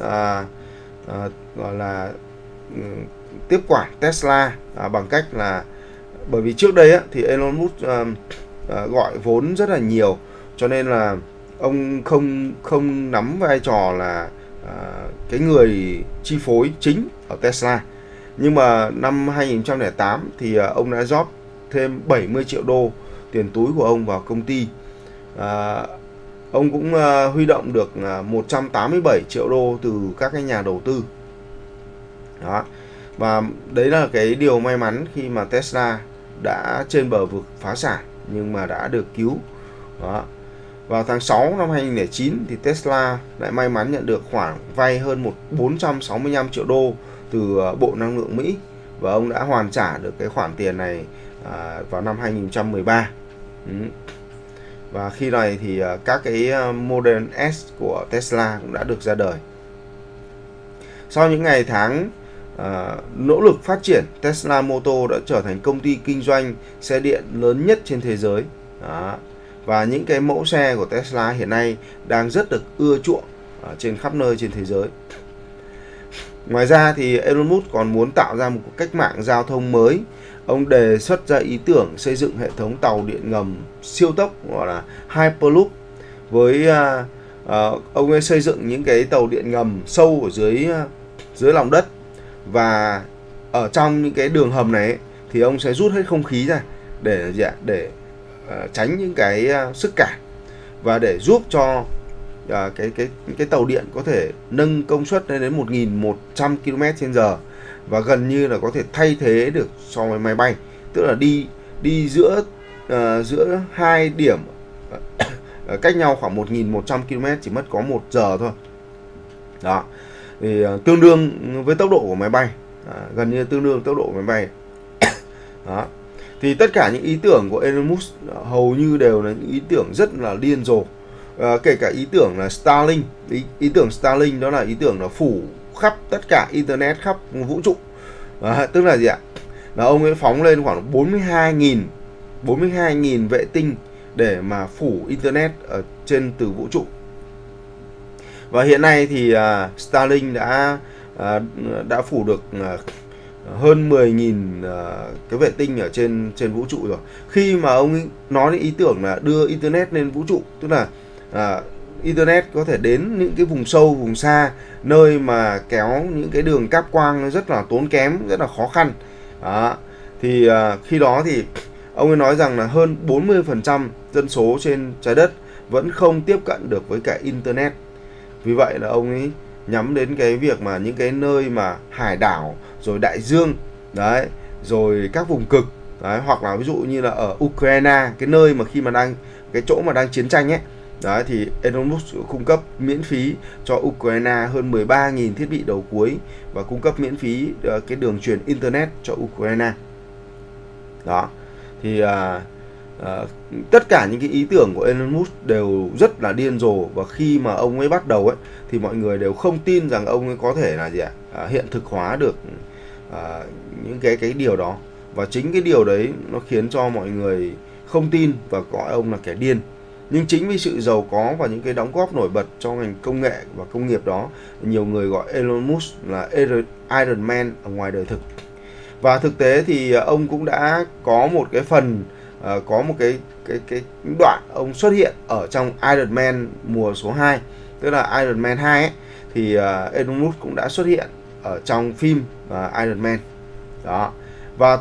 gọi là tiếp quản Tesla bằng cách là, bởi vì trước đây thì Elon Musk gọi vốn rất là nhiều, cho nên là ông không nắm vai trò là cái người chi phối chính ở Tesla. Nhưng mà năm 2008 thì ông đã rót thêm 70 triệu đô tiền túi của ông vào công ty. Ông cũng huy động được 187 triệu đô từ các cái nhà đầu tư. Đó. Và đấy là cái điều may mắn khi mà Tesla đã trên bờ vực phá sản nhưng mà đã được cứu. Đó. Vào tháng 6 năm 2009 thì Tesla lại may mắn nhận được khoản vay hơn 465 triệu đô từ Bộ Năng lượng Mỹ, và ông đã hoàn trả được cái khoản tiền này vào năm 2013. Và khi này thì các cái Model S của Tesla cũng đã được ra đời. Sau những ngày tháng nỗ lực phát triển, Tesla Motor đã trở thành công ty kinh doanh xe điện lớn nhất trên thế giới. Đó. Và những cái mẫu xe của Tesla hiện nay đang rất được ưa chuộng trên khắp nơi trên thế giới. Ngoài ra thì Elon Musk còn muốn tạo ra một cách mạng giao thông mới. Ông đề xuất ra ý tưởng xây dựng hệ thống tàu điện ngầm siêu tốc gọi là Hyperloop. Với ông ấy xây dựng những cái tàu điện ngầm sâu ở dưới lòng đất, và ở trong những cái đường hầm này thì ông sẽ rút hết không khí ra để tránh những cái sức cản, và để giúp cho cái tàu điện có thể nâng công suất lên đến 1.100 km/h, và gần như là có thể thay thế được so với máy bay, tức là đi giữa hai điểm cách nhau khoảng 1.100 km chỉ mất có 1 giờ thôi. Đó. Thì tương đương với tốc độ của máy bay, gần như tương đương tốc độ của máy bay. Đó. Thì tất cả những ý tưởng của Elon Musk hầu như đều là những ý tưởng rất là điên rồ. Kể cả ý tưởng là Starlink. Ý tưởng Starlink đó là ý tưởng là phủ khắp tất cả Internet, khắp vũ trụ. Tức là gì ạ? Là ông ấy phóng lên khoảng 42.000 vệ tinh để mà phủ Internet ở trên từ vũ trụ. Và hiện nay thì Starlink đã phủ được hơn 10.000 cái vệ tinh ở trên vũ trụ rồi. Khi mà ông ấy nói đến ý tưởng là đưa Internet lên vũ trụ, tức là Internet có thể đến những cái vùng sâu, vùng xa, nơi mà kéo những cái đường cáp quang nó rất là tốn kém, rất là khó khăn. Đó. Thì khi đó thì ông ấy nói rằng là hơn 40% dân số trên trái đất vẫn không tiếp cận được với cả Internet. Vì vậy là ông ấy nhắm đến cái việc mà những cái nơi mà hải đảo, rồi đại dương, đấy, rồi các vùng cực, đấy, hoặc là ví dụ như là ở Ukraine, cái nơi mà khi mà cái chỗ mà đang chiến tranh ấy, đấy, thì Elon Musk cung cấp miễn phí cho Ukraine hơn 13.000 thiết bị đầu cuối, và cung cấp miễn phí cái đường truyền Internet cho Ukraine. Đó. Thì tất cả những cái ý tưởng của Elon Musk đều rất là điên rồ, và khi mà ông ấy bắt đầu ấy thì mọi người đều không tin rằng ông ấy có thể là hiện thực hóa được những cái điều đó, và chính cái điều đấy nó khiến cho mọi người không tin và gọi ông là kẻ điên. Nhưng chính vì sự giàu có và những cái đóng góp nổi bật cho ngành công nghệ và công nghiệp đó, nhiều người gọi Elon Musk là Iron Man ở ngoài đời thực. Và thực tế thì ông cũng đã có một cái phần, có một cái đoạn ông xuất hiện ở trong Iron Man mùa số 2, tức là Iron Man 2 ấy, thì Elon Musk cũng đã xuất hiện ở trong phim Iron Man. Đó. Và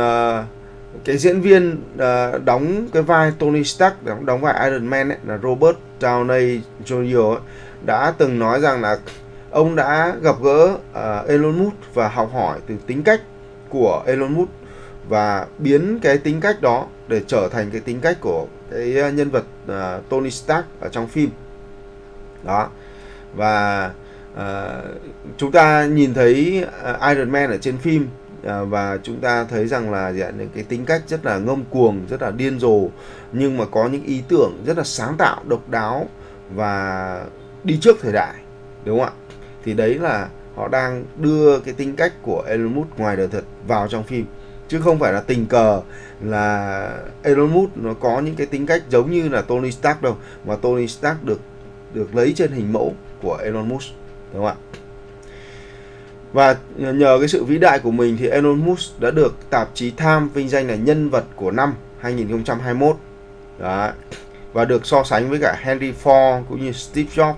cái diễn viên đóng cái vai Tony Stark, đóng vai Iron Man ấy, là Robert Downey Jr. ấy, đã từng nói rằng là ông đã gặp gỡ Elon Musk và học hỏi từ tính cách của Elon Musk, và biến cái tính cách đó để trở thành cái tính cách của cái nhân vật Tony Stark ở trong phim đó. Và chúng ta nhìn thấy Iron Man ở trên phim, và chúng ta thấy rằng là những cái tính cách rất là ngông cuồng, rất là điên rồ, nhưng mà có những ý tưởng rất là sáng tạo, độc đáo và đi trước thời đại, đúng không ạ? Thì đấy là họ đang đưa cái tính cách của Elon Musk ngoài đời thật vào trong phim, chứ không phải là tình cờ là Elon Musk nó có những cái tính cách giống như là Tony Stark đâu, mà Tony Stark được lấy trên hình mẫu của Elon Musk, đúng không ạ? Và nhờ cái sự vĩ đại của mình thì Elon Musk đã được tạp chí Time vinh danh là nhân vật của năm 2021. Đó. Và được so sánh với cả Henry Ford cũng như Steve Jobs.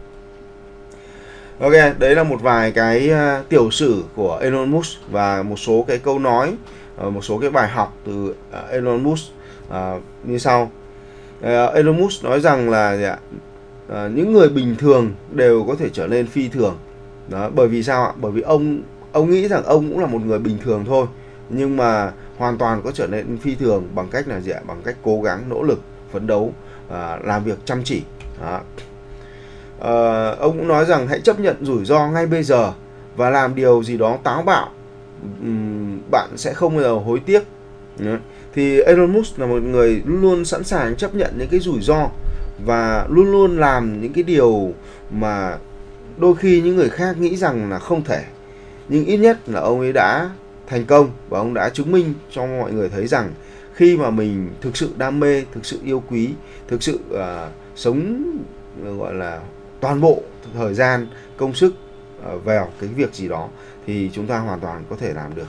Ok, đấy là một vài cái tiểu sử của Elon Musk và một số cái câu nói, một số cái bài học từ Elon Musk như sau. Elon Musk nói rằng là những người bình thường đều có thể trở nên phi thường. Đó, bởi vì sao ạ? Bởi vì ông nghĩ rằng ông cũng là một người bình thường thôi, nhưng mà hoàn toàn có trở nên phi thường bằng cách là gì ạ? Bằng cách cố gắng, nỗ lực, phấn đấu, làm việc chăm chỉ. Đó. Ông cũng nói rằng hãy chấp nhận rủi ro ngay bây giờ và làm điều gì đó táo bạo, bạn sẽ không bao giờ hối tiếc. Thì Elon Musk là một người luôn luôn sẵn sàng chấp nhận những cái rủi ro và luôn luôn làm những cái điều mà đôi khi những người khác nghĩ rằng là không thể, nhưng ít nhất là ông ấy đã thành công và ông đã chứng minh cho mọi người thấy rằng khi mà mình thực sự đam mê, thực sự yêu quý, thực sự sống gọi là toàn bộ thời gian, công sức vào cái việc gì đó thì chúng ta hoàn toàn có thể làm được.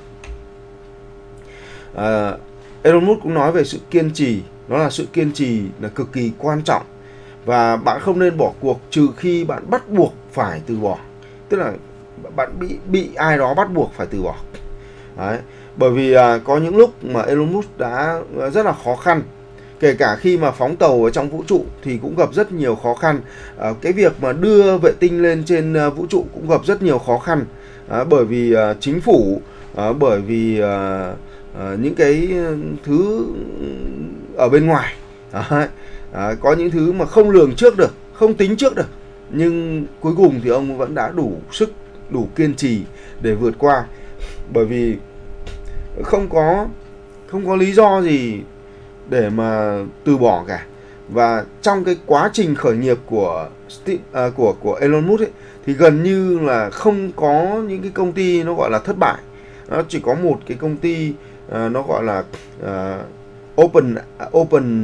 Elon Musk cũng nói về sự kiên trì, đó là sự kiên trì là cực kỳ quan trọng và bạn không nên bỏ cuộc trừ khi bạn bắt buộc phải từ bỏ, tức là bạn bị ai đó bắt buộc phải từ bỏ. Đấy. Bởi vì có những lúc mà Elon Musk đã rất là khó khăn, kể cả khi mà phóng tàu ở trong vũ trụ thì cũng gặp rất nhiều khó khăn. Cái việc mà đưa vệ tinh lên trên vũ trụ cũng gặp rất nhiều khó khăn, bởi vì chính phủ, bởi vì những cái thứ ở bên ngoài. Có những thứ mà không lường trước được, không tính trước được, nhưng cuối cùng thì ông vẫn đã đủ sức, đủ kiên trì để vượt qua, bởi vì không có lý do gì để mà từ bỏ cả. Và trong cái quá trình khởi nghiệp của Elon Musk ấy, thì gần như là không có những cái công ty nó gọi là thất bại. Nó chỉ có một cái công ty nó gọi là Open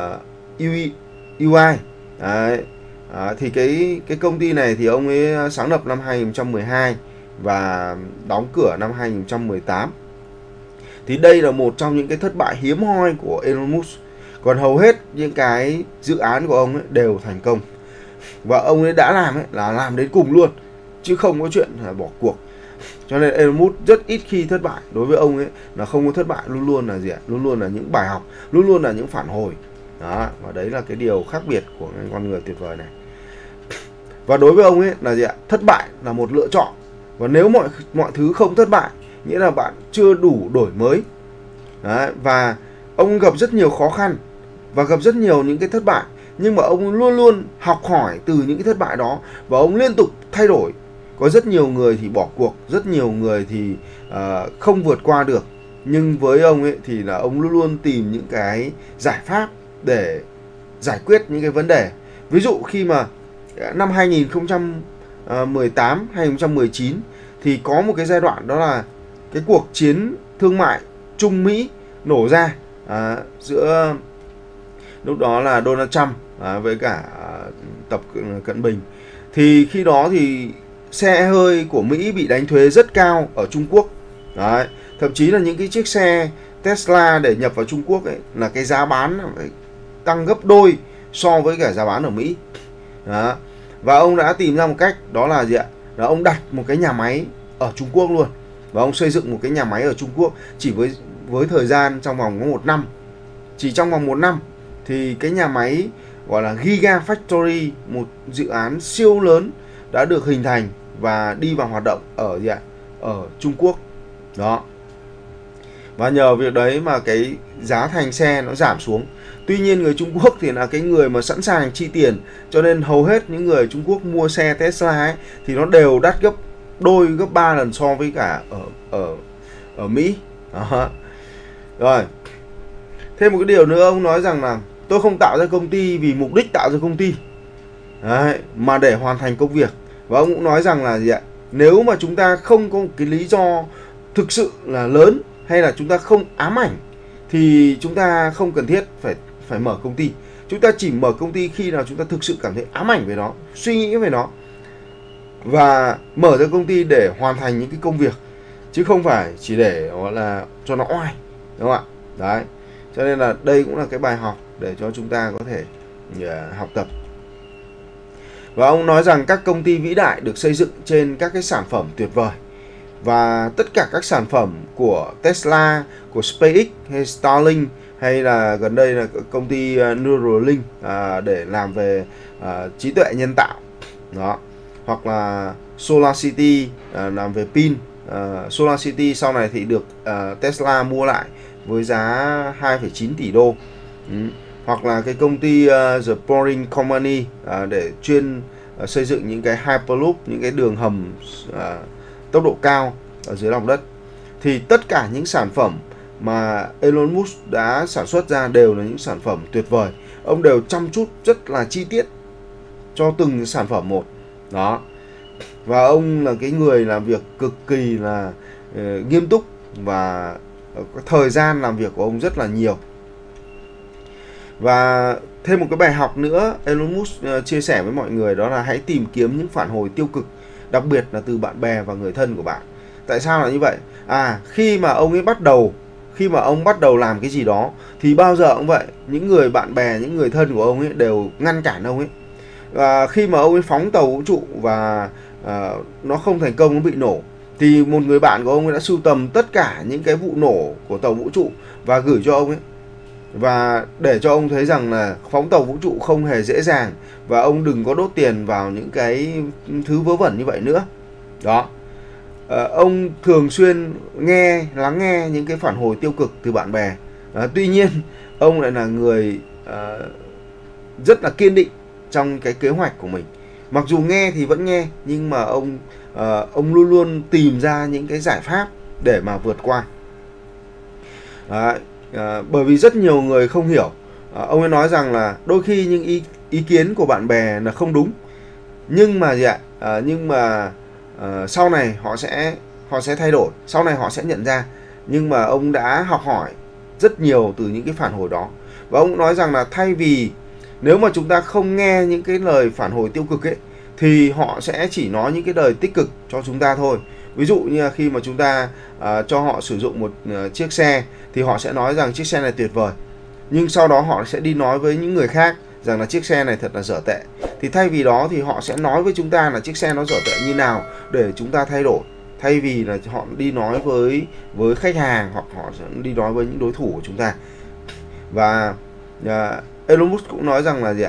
UI. Đấy. Thì cái công ty này thì ông ấy sáng lập năm 2012 và đóng cửa năm 2018. Thì đây là một trong những cái thất bại hiếm hoi của Elon Musk. Còn hầu hết những cái dự án của ông ấy đều thành công. Và ông ấy đã làm ấy là làm đến cùng luôn, chứ không có chuyện là bỏ cuộc. Cho nên Elon Musk rất ít khi thất bại. Đối với ông ấy là không có thất bại, luôn luôn là gì ạ? Luôn luôn là những bài học, luôn luôn là những phản hồi. Đó, và đấy là cái điều khác biệt của con người tuyệt vời này. Và đối với ông ấy là gì ạ? Thất bại là một lựa chọn. Và nếu mọi thứ không thất bại, nghĩa là bạn chưa đủ đổi mới. Đấy, và ông gặp rất nhiều khó khăn và gặp rất nhiều những cái thất bại, nhưng mà ông luôn luôn học hỏi từ những cái thất bại đó và ông liên tục thay đổi. Có rất nhiều người thì bỏ cuộc, rất nhiều người thì không vượt qua được, nhưng với ông ấy thì là ông luôn luôn tìm những cái giải pháp để giải quyết những cái vấn đề. Ví dụ khi mà năm 2018, 2019 thì có một cái giai đoạn đó là cái cuộc chiến thương mại Trung Mỹ nổ ra giữa lúc đó là Donald Trump với cả Tập Cận Bình. Thì khi đó thì xe hơi của Mỹ bị đánh thuế rất cao ở Trung Quốc. Đấy. Thậm chí là những cái chiếc xe Tesla để nhập vào Trung Quốc ấy, là cái giá bán phải tăng gấp đôi so với cả giá bán ở Mỹ. Đó. Và ông đã tìm ra một cách, đó là gì ạ? Là ông đặt một cái nhà máy ở Trung Quốc luôn. Và ông xây dựng một cái nhà máy ở Trung Quốc chỉ với thời gian trong vòng có 1 năm. Chỉ trong vòng 1 năm thì cái nhà máy gọi là Gigafactory, một dự án siêu lớn đã được hình thành và đi vào hoạt động ở Trung Quốc. Đó. Và nhờ việc đấy mà cái giá thành xe nó giảm xuống. Tuy nhiên người Trung Quốc thì là cái người mà sẵn sàng chi tiền, cho nên hầu hết những người Trung Quốc mua xe Tesla ấy thì nó đều đắt gấp đôi, gấp 3 lần so với cả ở Mỹ. Đó. Rồi. Thêm một cái điều nữa, ông nói rằng là tôi không tạo ra công ty vì mục đích tạo ra công ty. Đấy, mà để hoàn thành công việc. Và ông cũng nói rằng là gì ạ? Nếu mà chúng ta không có một cái lý do thực sự là lớn, hay là chúng ta không ám ảnh, thì chúng ta không cần thiết phải mở công ty. Chúng ta chỉ mở công ty khi nào chúng ta thực sự cảm thấy ám ảnh về nó, suy nghĩ về nó, và mở ra công ty để hoàn thành những cái công việc, chứ không phải chỉ để gọi là cho nó oai, đúng không ạ? Đấy, cho nên là đây cũng là cái bài học để cho chúng ta có thể học tập. Và ông nói rằng các công ty vĩ đại được xây dựng trên các cái sản phẩm tuyệt vời. Và tất cả các sản phẩm của Tesla, của SpaceX hay Starlink, hay là gần đây là công ty Neuralink để làm về trí tuệ nhân tạo đó, hoặc là SolarCity làm về pin. SolarCity sau này thì được Tesla mua lại với giá 2,9 tỷ đô. Hoặc là cái công ty The Boring Company để chuyên xây dựng những cái Hyperloop, những cái đường hầm tốc độ cao ở dưới lòng đất. Thì tất cả những sản phẩm mà Elon Musk đã sản xuất ra đều là những sản phẩm tuyệt vời. Ông đều chăm chút rất là chi tiết cho từng sản phẩm một. Đó. Và ông là cái người làm việc cực kỳ là nghiêm túc, và thời gian làm việc của ông rất là nhiều. Và thêm một cái bài học nữa Elon Musk chia sẻ với mọi người, đó là hãy tìm kiếm những phản hồi tiêu cực, đặc biệt là từ bạn bè và người thân của bạn. Tại sao là như vậy? Khi mà ông bắt đầu làm cái gì đó thì bao giờ cũng vậy, những người bạn bè, những người thân của ông ấy đều ngăn cản ông ấy. Và khi mà ông ấy phóng tàu vũ trụ và nó không thành công, nó bị nổ, thì một người bạn của ông ấy đã sưu tầm tất cả những cái vụ nổ của tàu vũ trụ và gửi cho ông ấy, và để cho ông thấy rằng là phóng tàu vũ trụ không hề dễ dàng, và ông đừng có đốt tiền vào những cái thứ vớ vẩn như vậy nữa. Đó. Ông thường xuyên lắng nghe những cái phản hồi tiêu cực từ bạn bè. Tuy nhiên ông lại là người rất là kiên định trong cái kế hoạch của mình. Mặc dù nghe thì vẫn nghe, nhưng mà ông luôn luôn tìm ra những cái giải pháp để mà vượt qua. Đấy. Bởi vì rất nhiều người không hiểu. Ông ấy nói rằng là đôi khi những ý kiến của bạn bè là không đúng, nhưng mà sau này họ sẽ thay đổi, sau này họ sẽ nhận ra. Nhưng mà ông đã học hỏi rất nhiều từ những cái phản hồi đó. Và ông nói rằng là thay vì nếu mà chúng ta không nghe những cái lời phản hồi tiêu cực ấy, thì họ sẽ chỉ nói những cái lời tích cực cho chúng ta thôi. Ví dụ như là khi mà chúng ta cho họ sử dụng một chiếc xe, thì họ sẽ nói rằng chiếc xe này tuyệt vời, nhưng sau đó họ sẽ đi nói với những người khác rằng là chiếc xe này thật là dở tệ. Thì thay vì đó thì họ sẽ nói với chúng ta là chiếc xe nó dở tệ như nào để chúng ta thay đổi, thay vì là họ đi nói với khách hàng, hoặc họ sẽ đi nói với những đối thủ của chúng ta. Và Elon Musk cũng nói rằng là gì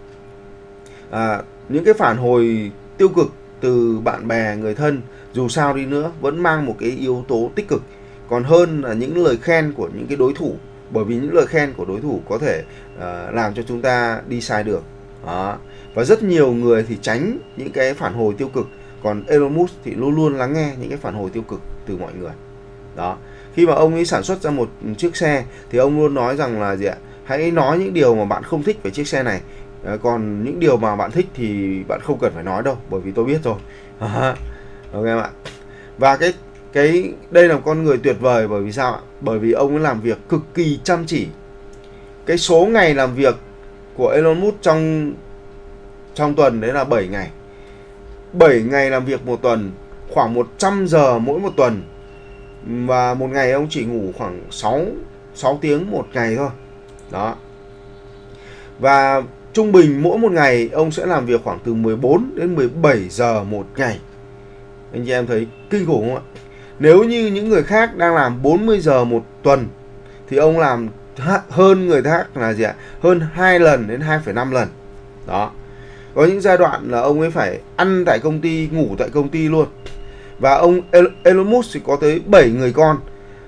ạ? Những cái phản hồi tiêu cực từ bạn bè, người thân, dù sao đi nữa vẫn mang một cái yếu tố tích cực, còn hơn là những lời khen của những cái đối thủ. Bởi vì những lời khen của đối thủ có thể làm cho chúng ta đi sai đường. Đó. Và rất nhiều người thì tránh những cái phản hồi tiêu cực, còn Elon Musk thì luôn luôn lắng nghe những cái phản hồi tiêu cực từ mọi người. Đó. Khi mà ông ấy sản xuất ra một chiếc xe thì ông luôn nói rằng là gì ạ? Hãy nói những điều mà bạn không thích về chiếc xe này, còn những điều mà bạn thích thì bạn không cần phải nói đâu, bởi vì tôi biết rồi. Ok ạ. Và đây là một con người tuyệt vời. Bởi vì sao ạ? Bởi vì ông ấy làm việc cực kỳ chăm chỉ. Cái số ngày làm việc của Elon Musk trong tuần đấy là 7 ngày. 7 ngày làm việc một tuần, khoảng 100 giờ mỗi một tuần. Và một ngày ông chỉ ngủ khoảng 6 tiếng một ngày thôi. Đó. Và trung bình mỗi một ngày ông sẽ làm việc khoảng từ 14 đến 17 giờ một ngày. Anh chị em thấy kinh khủng không ạ? Nếu như những người khác đang làm 40 giờ một tuần thì ông làm hơn người khác là gì ạ? Hơn 2 lần đến 2,5 lần. Đó. Có những giai đoạn là ông ấy phải ăn tại công ty, ngủ tại công ty luôn. Và ông Elon Musk thì có tới 7 người con.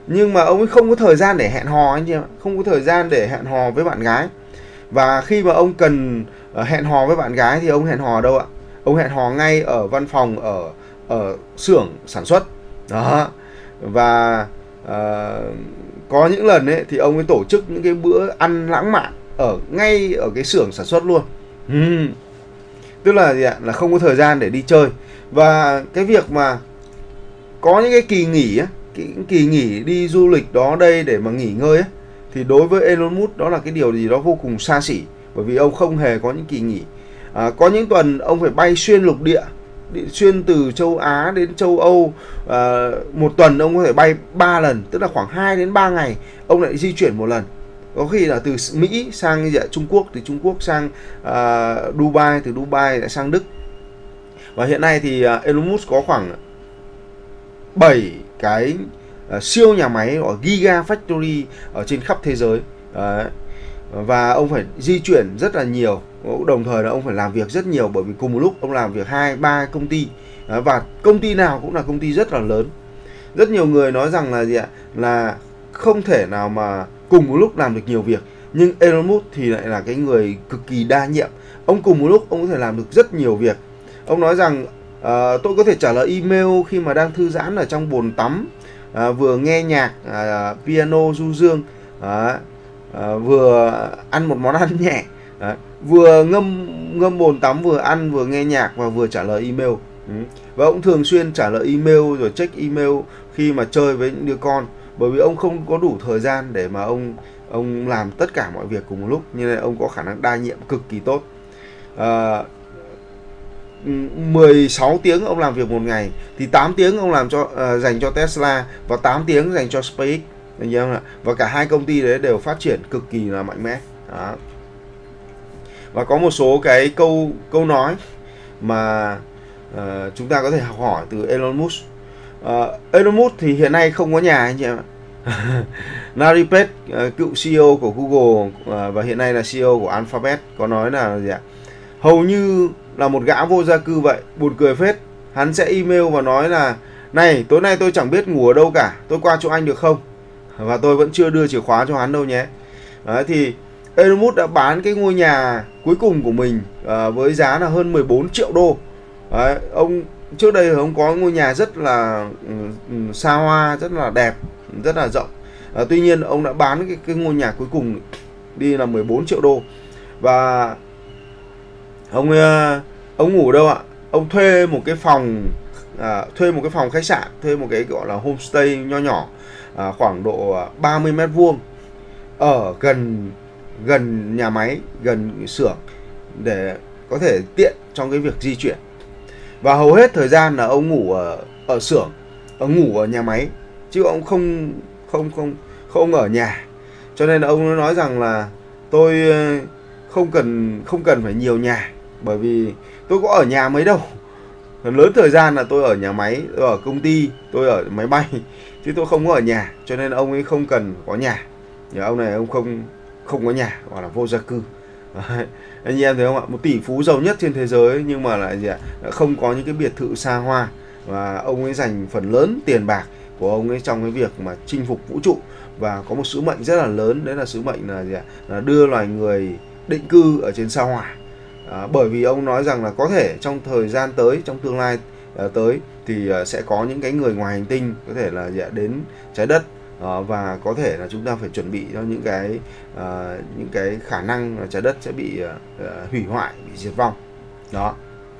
Nhưng mà ông ấy không có thời gian để hẹn hò anh chị em, không có thời gian để hẹn hò với bạn gái. Và khi mà ông cần hẹn hò với bạn gái thì ông hẹn hò đâu ạ? Ông hẹn hò ngay ở văn phòng, ở xưởng sản xuất đó. Và có những lần ấy thì ông ấy tổ chức những cái bữa ăn lãng mạn ngay ở cái xưởng sản xuất luôn. Tức là gì ạ? Là không có thời gian để đi chơi. Và cái việc mà có những cái kỳ nghỉ á, kỳ nghỉ đi du lịch đó đây để mà nghỉ ngơi ấy, thì đối với Elon Musk đó là cái điều gì đó vô cùng xa xỉ, bởi vì ông không hề có những kỳ nghỉ. Có những tuần ông phải bay xuyên lục địa, xuyên từ châu Á đến châu Âu. Một tuần ông có thể bay 3 lần, tức là khoảng 2 đến 3 ngày ông lại di chuyển một lần. Có khi là từ Mỹ sang Trung Quốc, từ Trung Quốc sang Dubai, từ Dubai lại sang Đức. Và hiện nay thì Elon Musk có khoảng 7 cái siêu nhà máy ở Giga Factory ở trên khắp thế giới. Đấy. Và ông phải di chuyển rất là nhiều, đồng thời là ông phải làm việc rất nhiều, bởi vì cùng một lúc ông làm việc 2-3 công ty. Đấy. Và công ty nào cũng là công ty rất là lớn. Rất nhiều người nói rằng là gì ạ? Là không thể nào mà cùng một lúc làm được nhiều việc. Nhưng Elon Musk thì lại là cái người cực kỳ đa nhiệm. Ông cùng một lúc ông có thể làm được rất nhiều việc. Ông nói rằng tôi có thể trả lời email khi mà đang thư giãn ở trong bồn tắm, vừa nghe nhạc piano du dương, vừa ăn một món ăn nhẹ, vừa ngâm bồn tắm, vừa ăn vừa nghe nhạc và vừa trả lời email. Và ông thường xuyên trả lời email rồi check email khi mà chơi với những đứa con, bởi vì ông không có đủ thời gian để mà ông làm tất cả mọi việc cùng một lúc, nên là ông có khả năng đa nhiệm cực kỳ tốt. 16 tiếng ông làm việc một ngày thì 8 tiếng ông làm dành cho Tesla và 8 tiếng dành cho SpaceX, và cả hai công ty đấy đều phát triển cực kỳ là mạnh mẽ. Đó. Và có một số cái câu nói mà chúng ta có thể học hỏi từ Elon Musk. Elon Musk thì hiện nay không có nhà anh chị em ạ. Larry Page, cựu CEO của Google và hiện nay là CEO của Alphabet, có nói là gì ạ? Hầu như là một gã vô gia cư vậy, buồn cười phết. Hắn sẽ email và nói là: này, tối nay tôi chẳng biết ngủ ở đâu cả, tôi qua chỗ anh được không? Và tôi vẫn chưa đưa chìa khóa cho hắn đâu nhé. Đấy, thì Elon Musk đã bán cái ngôi nhà cuối cùng của mình với giá là hơn 14 triệu đô. Đấy, ông trước đây ông có ngôi nhà rất là xa hoa, rất là đẹp, rất là rộng. Tuy nhiên ông đã bán cái ngôi nhà cuối cùng đi là 14 triệu đô. Và ông ngủ đâu ạ? Ông thuê một cái phòng khách sạn, thuê một cái gọi là homestay nho nhỏ, khoảng độ 30 mét vuông ở gần nhà máy, gần xưởng, để có thể tiện trong cái việc di chuyển. Và hầu hết thời gian là ông ngủ ở xưởng, ông ngủ ở nhà máy, chứ ông không ở nhà. Cho nên là ông nói rằng là tôi không cần phải nhiều nhà, bởi vì tôi có ở nhà mấy đâu. Phần lớn thời gian là tôi ở nhà máy, tôi ở công ty, tôi ở máy bay, chứ tôi không có ở nhà. Cho nên ông ấy không cần có nhà. Nhà ông này ông không có nhà, gọi là vô gia cư. Đấy. Anh em thấy không ạ? Một tỷ phú giàu nhất trên thế giới nhưng mà lại gì ạ? Không có những cái biệt thự xa hoa. Và ông ấy dành phần lớn tiền bạc của ông ấy trong cái việc mà chinh phục vũ trụ, và có một sứ mệnh rất là lớn, đấy là sứ mệnh là gì ạ? Là đưa loài người định cư ở trên sao Hỏa. Bởi vì ông nói rằng là có thể trong thời gian tới, trong tương lai tới thì sẽ có những cái người ngoài hành tinh có thể là đến trái đất, và có thể là chúng ta phải chuẩn bị cho những cái khả năng là trái đất sẽ bị hủy hoại, bị diệt vong. Đó.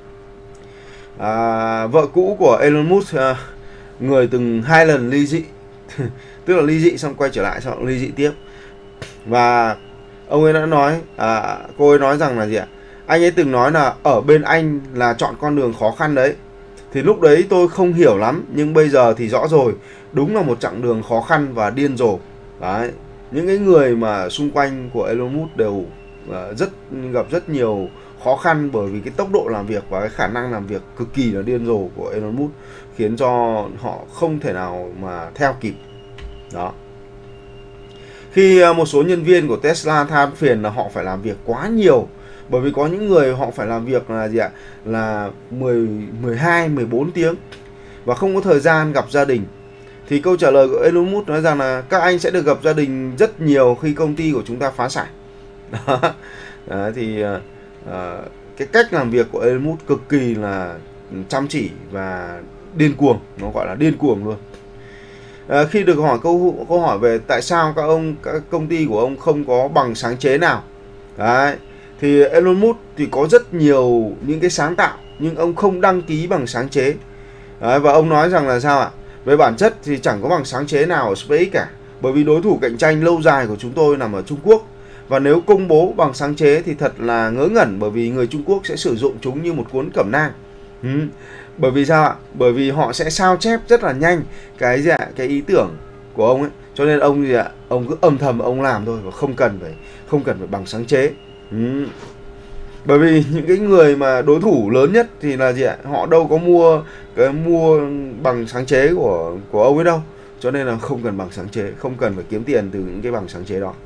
Vợ cũ của Elon Musk, người từng 2 lần ly dị, tức là ly dị xong quay trở lại, xong ly dị tiếp. Và ông ấy đã nói, cô ấy nói rằng là gì ạ? Anh ấy từng nói là ở bên anh là chọn con đường khó khăn đấy. Thì lúc đấy tôi không hiểu lắm, nhưng bây giờ thì rõ rồi, đúng là một chặng đường khó khăn và điên rồ. Đấy. Những cái người mà xung quanh của Elon Musk đều gặp rất nhiều khó khăn, bởi vì cái tốc độ làm việc và cái khả năng làm việc cực kỳ là điên rồ của Elon Musk, khiến cho họ không thể nào mà theo kịp. Đó. Khi một số nhân viên của Tesla than phiền là họ phải làm việc quá nhiều, bởi vì có những người họ phải làm việc là gì ạ? Là 12, 14 tiếng và không có thời gian gặp gia đình. Thì câu trả lời của Elon Musk nói rằng là các anh sẽ được gặp gia đình rất nhiều khi công ty của chúng ta phá sản. Đó, thì cái cách làm việc của Elon Musk cực kỳ là chăm chỉ và điên cuồng, nó gọi là điên cuồng luôn. Khi được hỏi câu hỏi về tại sao các công ty của ông không có bằng sáng chế nào, đấy, thì Elon Musk thì có rất nhiều những cái sáng tạo nhưng ông không đăng ký bằng sáng chế. Đấy, và ông nói rằng là sao ạ? Về bản chất thì chẳng có bằng sáng chế nào ở SpaceX cả, bởi vì đối thủ cạnh tranh lâu dài của chúng tôi nằm ở Trung Quốc. Và nếu công bố bằng sáng chế thì thật là ngớ ngẩn, bởi vì người Trung Quốc sẽ sử dụng chúng như một cuốn cẩm nang. Bởi vì sao ạ? Bởi vì họ sẽ sao chép rất là nhanh cái ý tưởng của ông ấy, cho nên ông ông cứ âm thầm ông làm thôi và không cần phải bằng sáng chế. Bởi vì những cái người mà đối thủ lớn nhất thì là họ đâu có mua bằng sáng chế của ông ấy đâu, cho nên là không cần bằng sáng chế, không cần phải kiếm tiền từ những cái bằng sáng chế đó.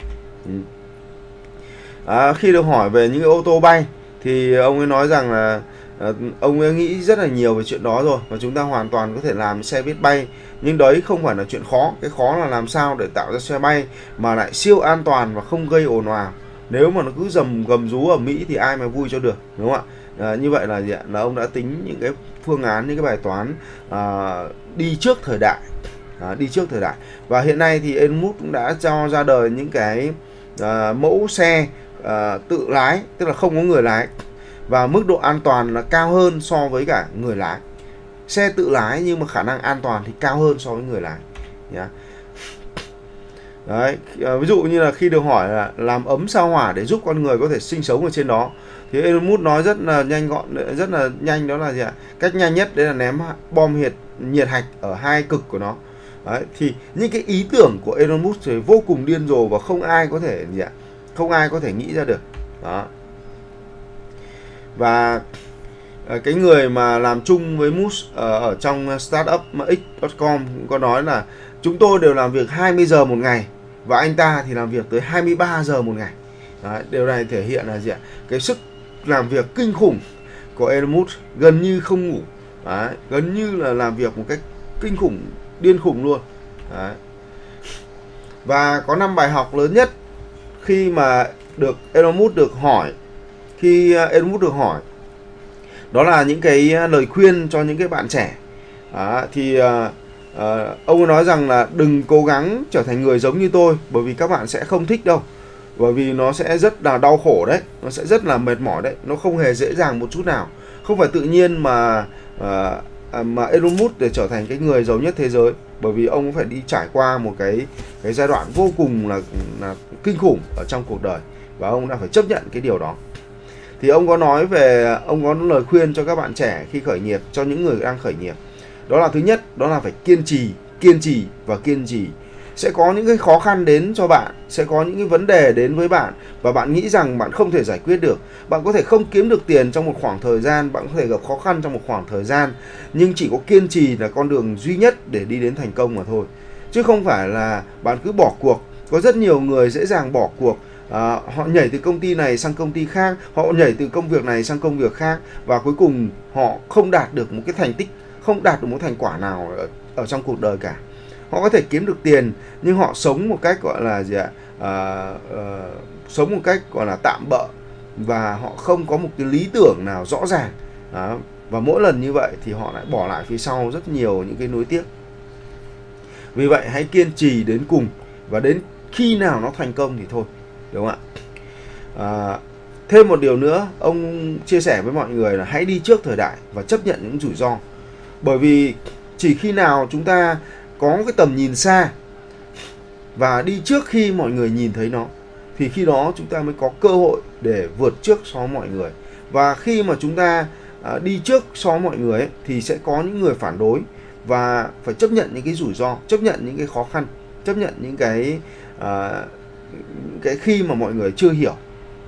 Khi được hỏi về những cái ô tô bay thì ông ấy nói rằng là ông ấy nghĩ rất là nhiều về chuyện đó rồi, và chúng ta hoàn toàn có thể làm xe buýt bay, nhưng đấy không phải là chuyện khó. Cái khó là làm sao để tạo ra xe bay mà lại siêu an toàn và không gây ồn ào. Nếu mà nó cứ gầm rú ở Mỹ thì ai mà vui cho được, đúng không ạ? Như vậy là ông đã tính những cái phương án, những cái bài toán đi trước thời đại, Và hiện nay thì Elon Musk cũng đã cho ra đời những cái mẫu xe tự lái, tức là không có người lái, và mức độ an toàn là cao hơn so với cả người lái. Xe tự lái nhưng mà khả năng an toàn thì cao hơn so với người lái nhá. Đấy, ví dụ như là khi được hỏi là làm ấm sao hỏa để giúp con người có thể sinh sống ở trên đó, thì Elon Musk nói rất là nhanh, đó là cách nhanh nhất đấy là ném bom nhiệt hạch ở hai cực của nó. Đấy, thì những cái ý tưởng của Elon Musk thì vô cùng điên rồ và không ai có thể nghĩ ra được. Đó. Và cái người mà làm chung với Musk ở trong startup X.com cũng có nói là chúng tôi đều làm việc 20 giờ một ngày và anh ta thì làm việc tới 23 giờ một ngày. Đấy, điều này thể hiện là cái sức làm việc kinh khủng của Elon Musk, gần như không ngủ. Đấy, gần như là làm việc một cách kinh khủng, điên khủng luôn. Đấy. Và có 5 bài học lớn nhất khi mà Elon Musk được hỏi, đó là những cái lời khuyên cho những cái bạn trẻ. Ông ấy nói rằng là đừng cố gắng trở thành người giống như tôi, bởi vì các bạn sẽ không thích đâu, bởi vì nó sẽ rất là đau khổ đấy, nó sẽ rất là mệt mỏi đấy, nó không hề dễ dàng một chút nào. Không phải tự nhiên mà Elon Musk để trở thành cái người giàu nhất thế giới, bởi vì ông phải đi trải qua một cái giai đoạn vô cùng là kinh khủng ở trong cuộc đời, và ông đã phải chấp nhận cái điều đó. Thì ông có có lời khuyên cho các bạn trẻ khi khởi nghiệp, cho những người đang khởi nghiệp. Đó là thứ nhất, đó là phải kiên trì. Sẽ có những cái khó khăn đến cho bạn, sẽ có những cái vấn đề đến với bạn và bạn nghĩ rằng bạn không thể giải quyết được. Bạn có thể không kiếm được tiền trong một khoảng thời gian, bạn có thể gặp khó khăn trong một khoảng thời gian, nhưng chỉ có kiên trì là con đường duy nhất để đi đến thành công mà thôi. Chứ không phải là bạn cứ bỏ cuộc. Có rất nhiều người dễ dàng bỏ cuộc. Họ nhảy từ công ty này sang công ty khác, họ nhảy từ công việc này sang công việc khác, và cuối cùng họ không đạt được một cái thành tích, không đạt được một thành quả nào ở trong cuộc đời cả. Họ có thể kiếm được tiền nhưng họ sống một cách gọi là sống một cách gọi là tạm bợ, và họ không có một cái lý tưởng nào rõ ràng. Và mỗi lần như vậy thì họ lại bỏ lại phía sau rất nhiều những cái nuối tiếc. Vì vậy hãy kiên trì đến cùng, và đến khi nào nó thành công thì thôi, đúng không ạ? Thêm một điều nữa, ông chia sẻ với mọi người là hãy đi trước thời đại và chấp nhận những rủi ro. Bởi vì chỉ khi nào chúng ta có cái tầm nhìn xa và đi trước khi mọi người nhìn thấy nó, thì khi đó chúng ta mới có cơ hội để vượt trước so với mọi người. Và khi mà chúng ta đi trước so với mọi người ấy, thì sẽ có những người phản đối, và phải chấp nhận những cái rủi ro, chấp nhận những cái khó khăn, chấp nhận những cái khi mà mọi người chưa hiểu.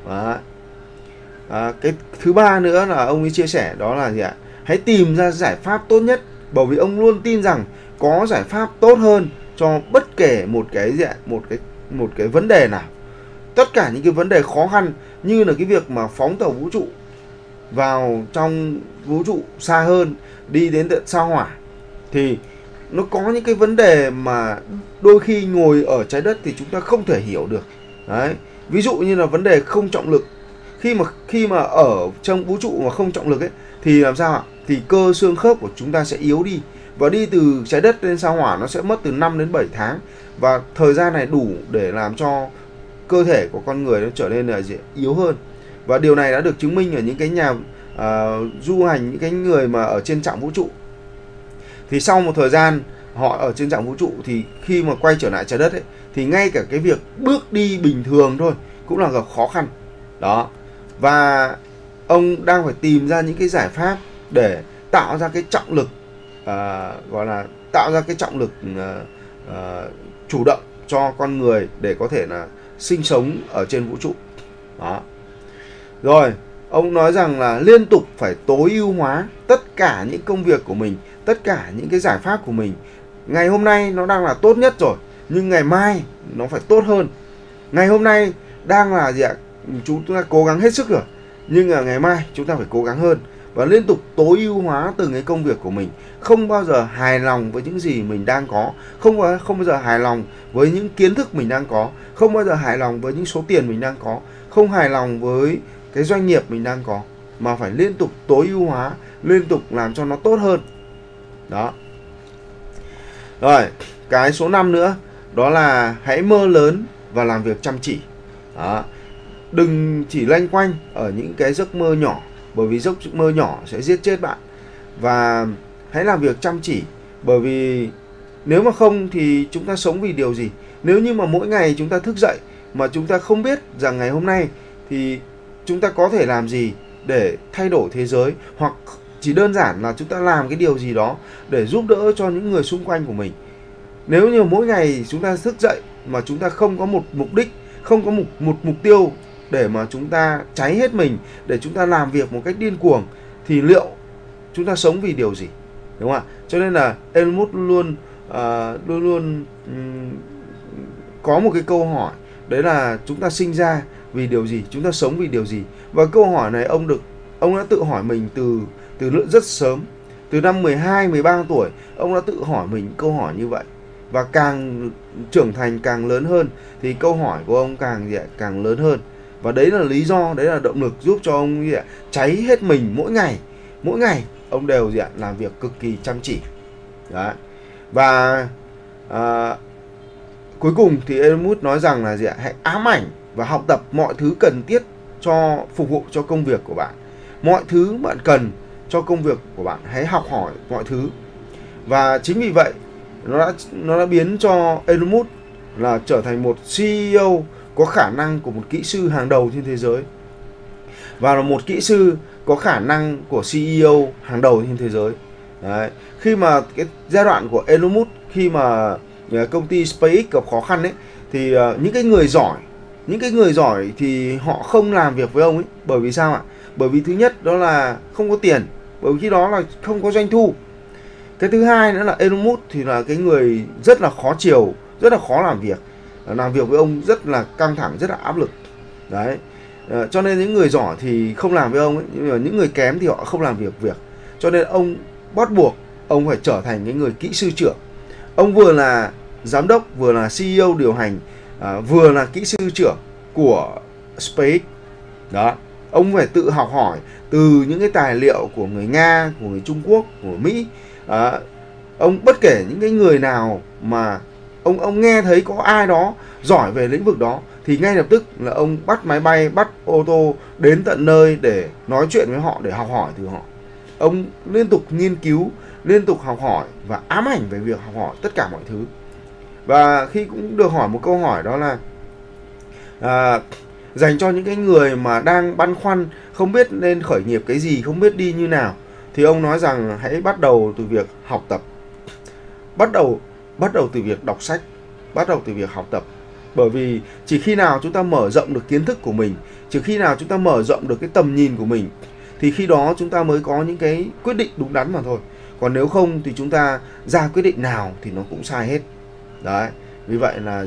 Cái thứ ba nữa là ông ấy chia sẻ, đó là hãy tìm ra giải pháp tốt nhất, bởi vì ông luôn tin rằng có giải pháp tốt hơn cho bất kể một cái vấn đề nào. Tất cả những cái vấn đề khó khăn như là cái việc mà phóng tàu vũ trụ vào trong vũ trụ xa hơn, đi đến tận sao hỏa, thì nó có những cái vấn đề mà đôi khi ngồi ở trái đất thì chúng ta không thể hiểu được. Đấy, ví dụ như là vấn đề không trọng lực. Khi mà ở trong vũ trụ mà không trọng lực ấy thì làm sao ạ? Thì cơ xương khớp của chúng ta sẽ yếu đi, và đi từ trái đất lên sao Hỏa nó sẽ mất từ 5 đến 7 tháng, và thời gian này đủ để làm cho cơ thể của con người nó trở nên là yếu hơn. Và điều này đã được chứng minh ở những cái nhà du hành, những cái người mà ở trên trạm vũ trụ. Thì sau một thời gian họ ở trên trạm vũ trụ thì khi mà quay trở lại trái đất ấy, thì ngay cả cái việc bước đi bình thường thôi cũng là gặp khó khăn. Đó. Và ông đang phải tìm ra những cái giải pháp để tạo ra cái trọng lực, gọi là tạo ra cái trọng lực chủ động cho con người để có thể là sinh sống ở trên vũ trụ. Đó. Rồi, ông nói rằng là liên tục phải tối ưu hóa tất cả những công việc của mình, tất cả những cái giải pháp của mình. Ngày hôm nay nó đang là tốt nhất rồi, nhưng ngày mai nó phải tốt hơn. Ngày hôm nay đang là chúng ta cố gắng hết sức rồi, nhưng ngày mai chúng ta phải cố gắng hơn. Và liên tục tối ưu hóa từng cái công việc của mình. Không bao giờ hài lòng với những gì mình đang có, không bao giờ hài lòng với những kiến thức mình đang có, không bao giờ hài lòng với những số tiền mình đang có, không hài lòng với cái doanh nghiệp mình đang có, mà phải liên tục tối ưu hóa, liên tục làm cho nó tốt hơn. Đó. Rồi, cái số 5 nữa, đó là hãy mơ lớn và làm việc chăm chỉ. Đó. Đừng chỉ loanh quanh ở những cái giấc mơ nhỏ, bởi vì giấc mơ nhỏ sẽ giết chết bạn. Và hãy làm việc chăm chỉ, bởi vì nếu mà không thì chúng ta sống vì điều gì? Nếu như mà mỗi ngày chúng ta thức dậy mà chúng ta không biết rằng ngày hôm nay thì chúng ta có thể làm gì để thay đổi thế giới, hoặc chỉ đơn giản là chúng ta làm cái điều gì đó để giúp đỡ cho những người xung quanh của mình. Nếu như mỗi ngày chúng ta thức dậy mà chúng ta không có một mục đích, không có một mục tiêu để mà chúng ta cháy hết mình, để chúng ta làm việc một cách điên cuồng, thì liệu chúng ta sống vì điều gì? Đúng không ạ? Cho nên là Elon Musk luôn có một cái câu hỏi, đấy là chúng ta sinh ra vì điều gì, chúng ta sống vì điều gì. Và câu hỏi này ông đã tự hỏi mình từ rất sớm. Từ năm 12, 13 tuổi, ông đã tự hỏi mình câu hỏi như vậy. Và càng trưởng thành, càng lớn hơn thì câu hỏi của ông càng lớn hơn. Và đấy là lý do, đấy là động lực giúp cho ông cháy hết mình mỗi ngày. Mỗi ngày ông đều làm việc cực kỳ chăm chỉ. Đấy. Và cuối cùng thì Elon Musk nói rằng là hãy ám ảnh và học tập mọi thứ cần thiết cho phục vụ cho công việc của bạn. Mọi thứ bạn cần cho công việc của bạn, hãy học hỏi mọi thứ. Và chính vì vậy nó đã biến cho Elon Musk là trở thành một CEO có khả năng của một kỹ sư hàng đầu trên thế giới, và là một kỹ sư có khả năng của CEO hàng đầu trên thế giới. Đấy. Khi mà cái giai đoạn của Elon Musk, khi mà công ty SpaceX gặp khó khăn ấy, thì những cái người giỏi thì họ không làm việc với ông ấy. Bởi vì sao ạ? Bởi vì thứ nhất đó là không có tiền, bởi vì khi đó là không có doanh thu. Cái thứ hai nữa là Elon Musk thì là cái người rất là khó chiều, rất là khó làm việc. Làm việc với ông rất là căng thẳng, rất là áp lực. Đấy. Cho nên những người giỏi thì không làm với ông ấy, nhưng mà những người kém thì họ không làm việc. Cho nên ông bắt buộc ông phải trở thành cái người kỹ sư trưởng. Ông vừa là giám đốc, vừa là CEO điều hành, vừa là kỹ sư trưởng của SpaceX. Đó. Ông phải tự học hỏi từ những cái tài liệu của người Nga, của người Trung Quốc, của Mỹ. Ông bất kể những cái người nào mà ông nghe thấy có ai đó giỏi về lĩnh vực đó thì ngay lập tức là ông bắt máy bay, bắt ô tô đến tận nơi để nói chuyện với họ, để học hỏi từ họ. Ông liên tục nghiên cứu, liên tục học hỏi và ám ảnh về việc học hỏi tất cả mọi thứ. Và khi cũng được hỏi một câu hỏi, đó là dành cho những cái người mà đang băn khoăn không biết nên khởi nghiệp cái gì, không biết đi như nào, thì ông nói rằng hãy bắt đầu từ việc học tập, bắt đầu từ việc đọc sách, bắt đầu từ việc học tập. Bởi vì chỉ khi nào chúng ta mở rộng được kiến thức của mình, chỉ khi nào chúng ta mở rộng được cái tầm nhìn của mình, thì khi đó chúng ta mới có những cái quyết định đúng đắn mà thôi. Còn nếu không thì chúng ta ra quyết định nào thì nó cũng sai hết. Đấy. Vì vậy là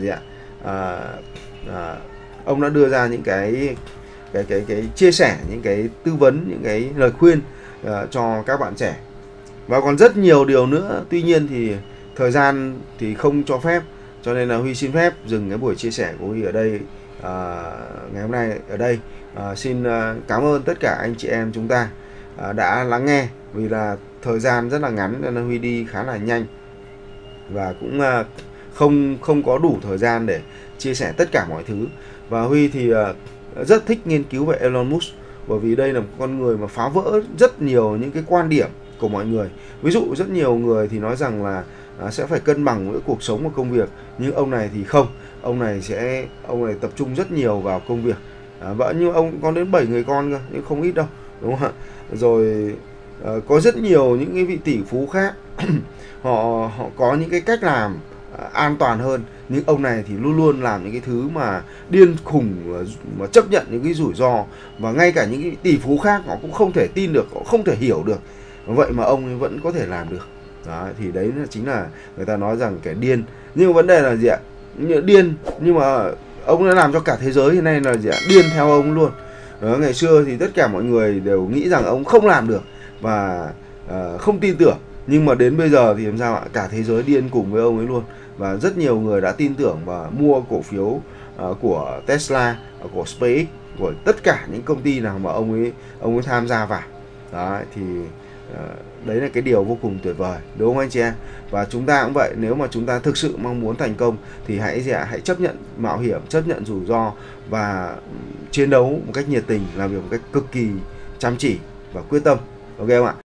ông đã đưa ra những cái chia sẻ, những cái tư vấn, những cái lời khuyên cho các bạn trẻ. Và còn rất nhiều điều nữa. Tuy nhiên thì thời gian thì không cho phép, cho nên là Huy xin phép dừng cái buổi chia sẻ của Huy ở đây ngày hôm nay ở đây. Xin cảm ơn tất cả anh chị em chúng ta đã lắng nghe, vì là thời gian rất là ngắn nên là Huy đi khá là nhanh và cũng không có đủ thời gian để chia sẻ tất cả mọi thứ. Và Huy thì rất thích nghiên cứu về Elon Musk, bởi vì đây là một con người mà phá vỡ rất nhiều những cái quan điểm của mọi người. Ví dụ rất nhiều người thì nói rằng là sẽ phải cân bằng giữa cuộc sống và công việc, nhưng ông này thì không. Ông này tập trung rất nhiều vào công việc. Vợ như ông có đến 7 người con cơ, nhưng không ít đâu, đúng không ạ? Rồi có rất nhiều những cái vị tỷ phú khác họ có những cái cách làm an toàn hơn, nhưng ông này thì luôn luôn làm những cái thứ mà điên khùng, mà chấp nhận những cái rủi ro, và ngay cả những cái tỷ phú khác họ cũng không thể tin được, họ không thể hiểu được, vậy mà ông ấy vẫn có thể làm được. Đó, thì đấy chính là người ta nói rằng kẻ điên. Nhưng mà vấn đề là gì ạ? Điên nhưng mà ông đã làm cho cả thế giới hiện nay là gì ạ? Điên theo ông luôn. Đó, ngày xưa thì tất cả mọi người đều nghĩ rằng ông không làm được và không tin tưởng, nhưng mà đến bây giờ thì làm sao ạ? Cả thế giới điên cùng với ông ấy luôn, và rất nhiều người đã tin tưởng và mua cổ phiếu của Tesla, của SpaceX, của tất cả những công ty nào mà ông ấy tham gia vào. Đó, thì đấy là cái điều vô cùng tuyệt vời, đúng không anh chị em? Và chúng ta cũng vậy, nếu mà chúng ta thực sự mong muốn thành công thì hãy chấp nhận mạo hiểm, chấp nhận rủi ro và chiến đấu một cách nhiệt tình, làm việc một cách cực kỳ chăm chỉ và quyết tâm. Ok không ạ?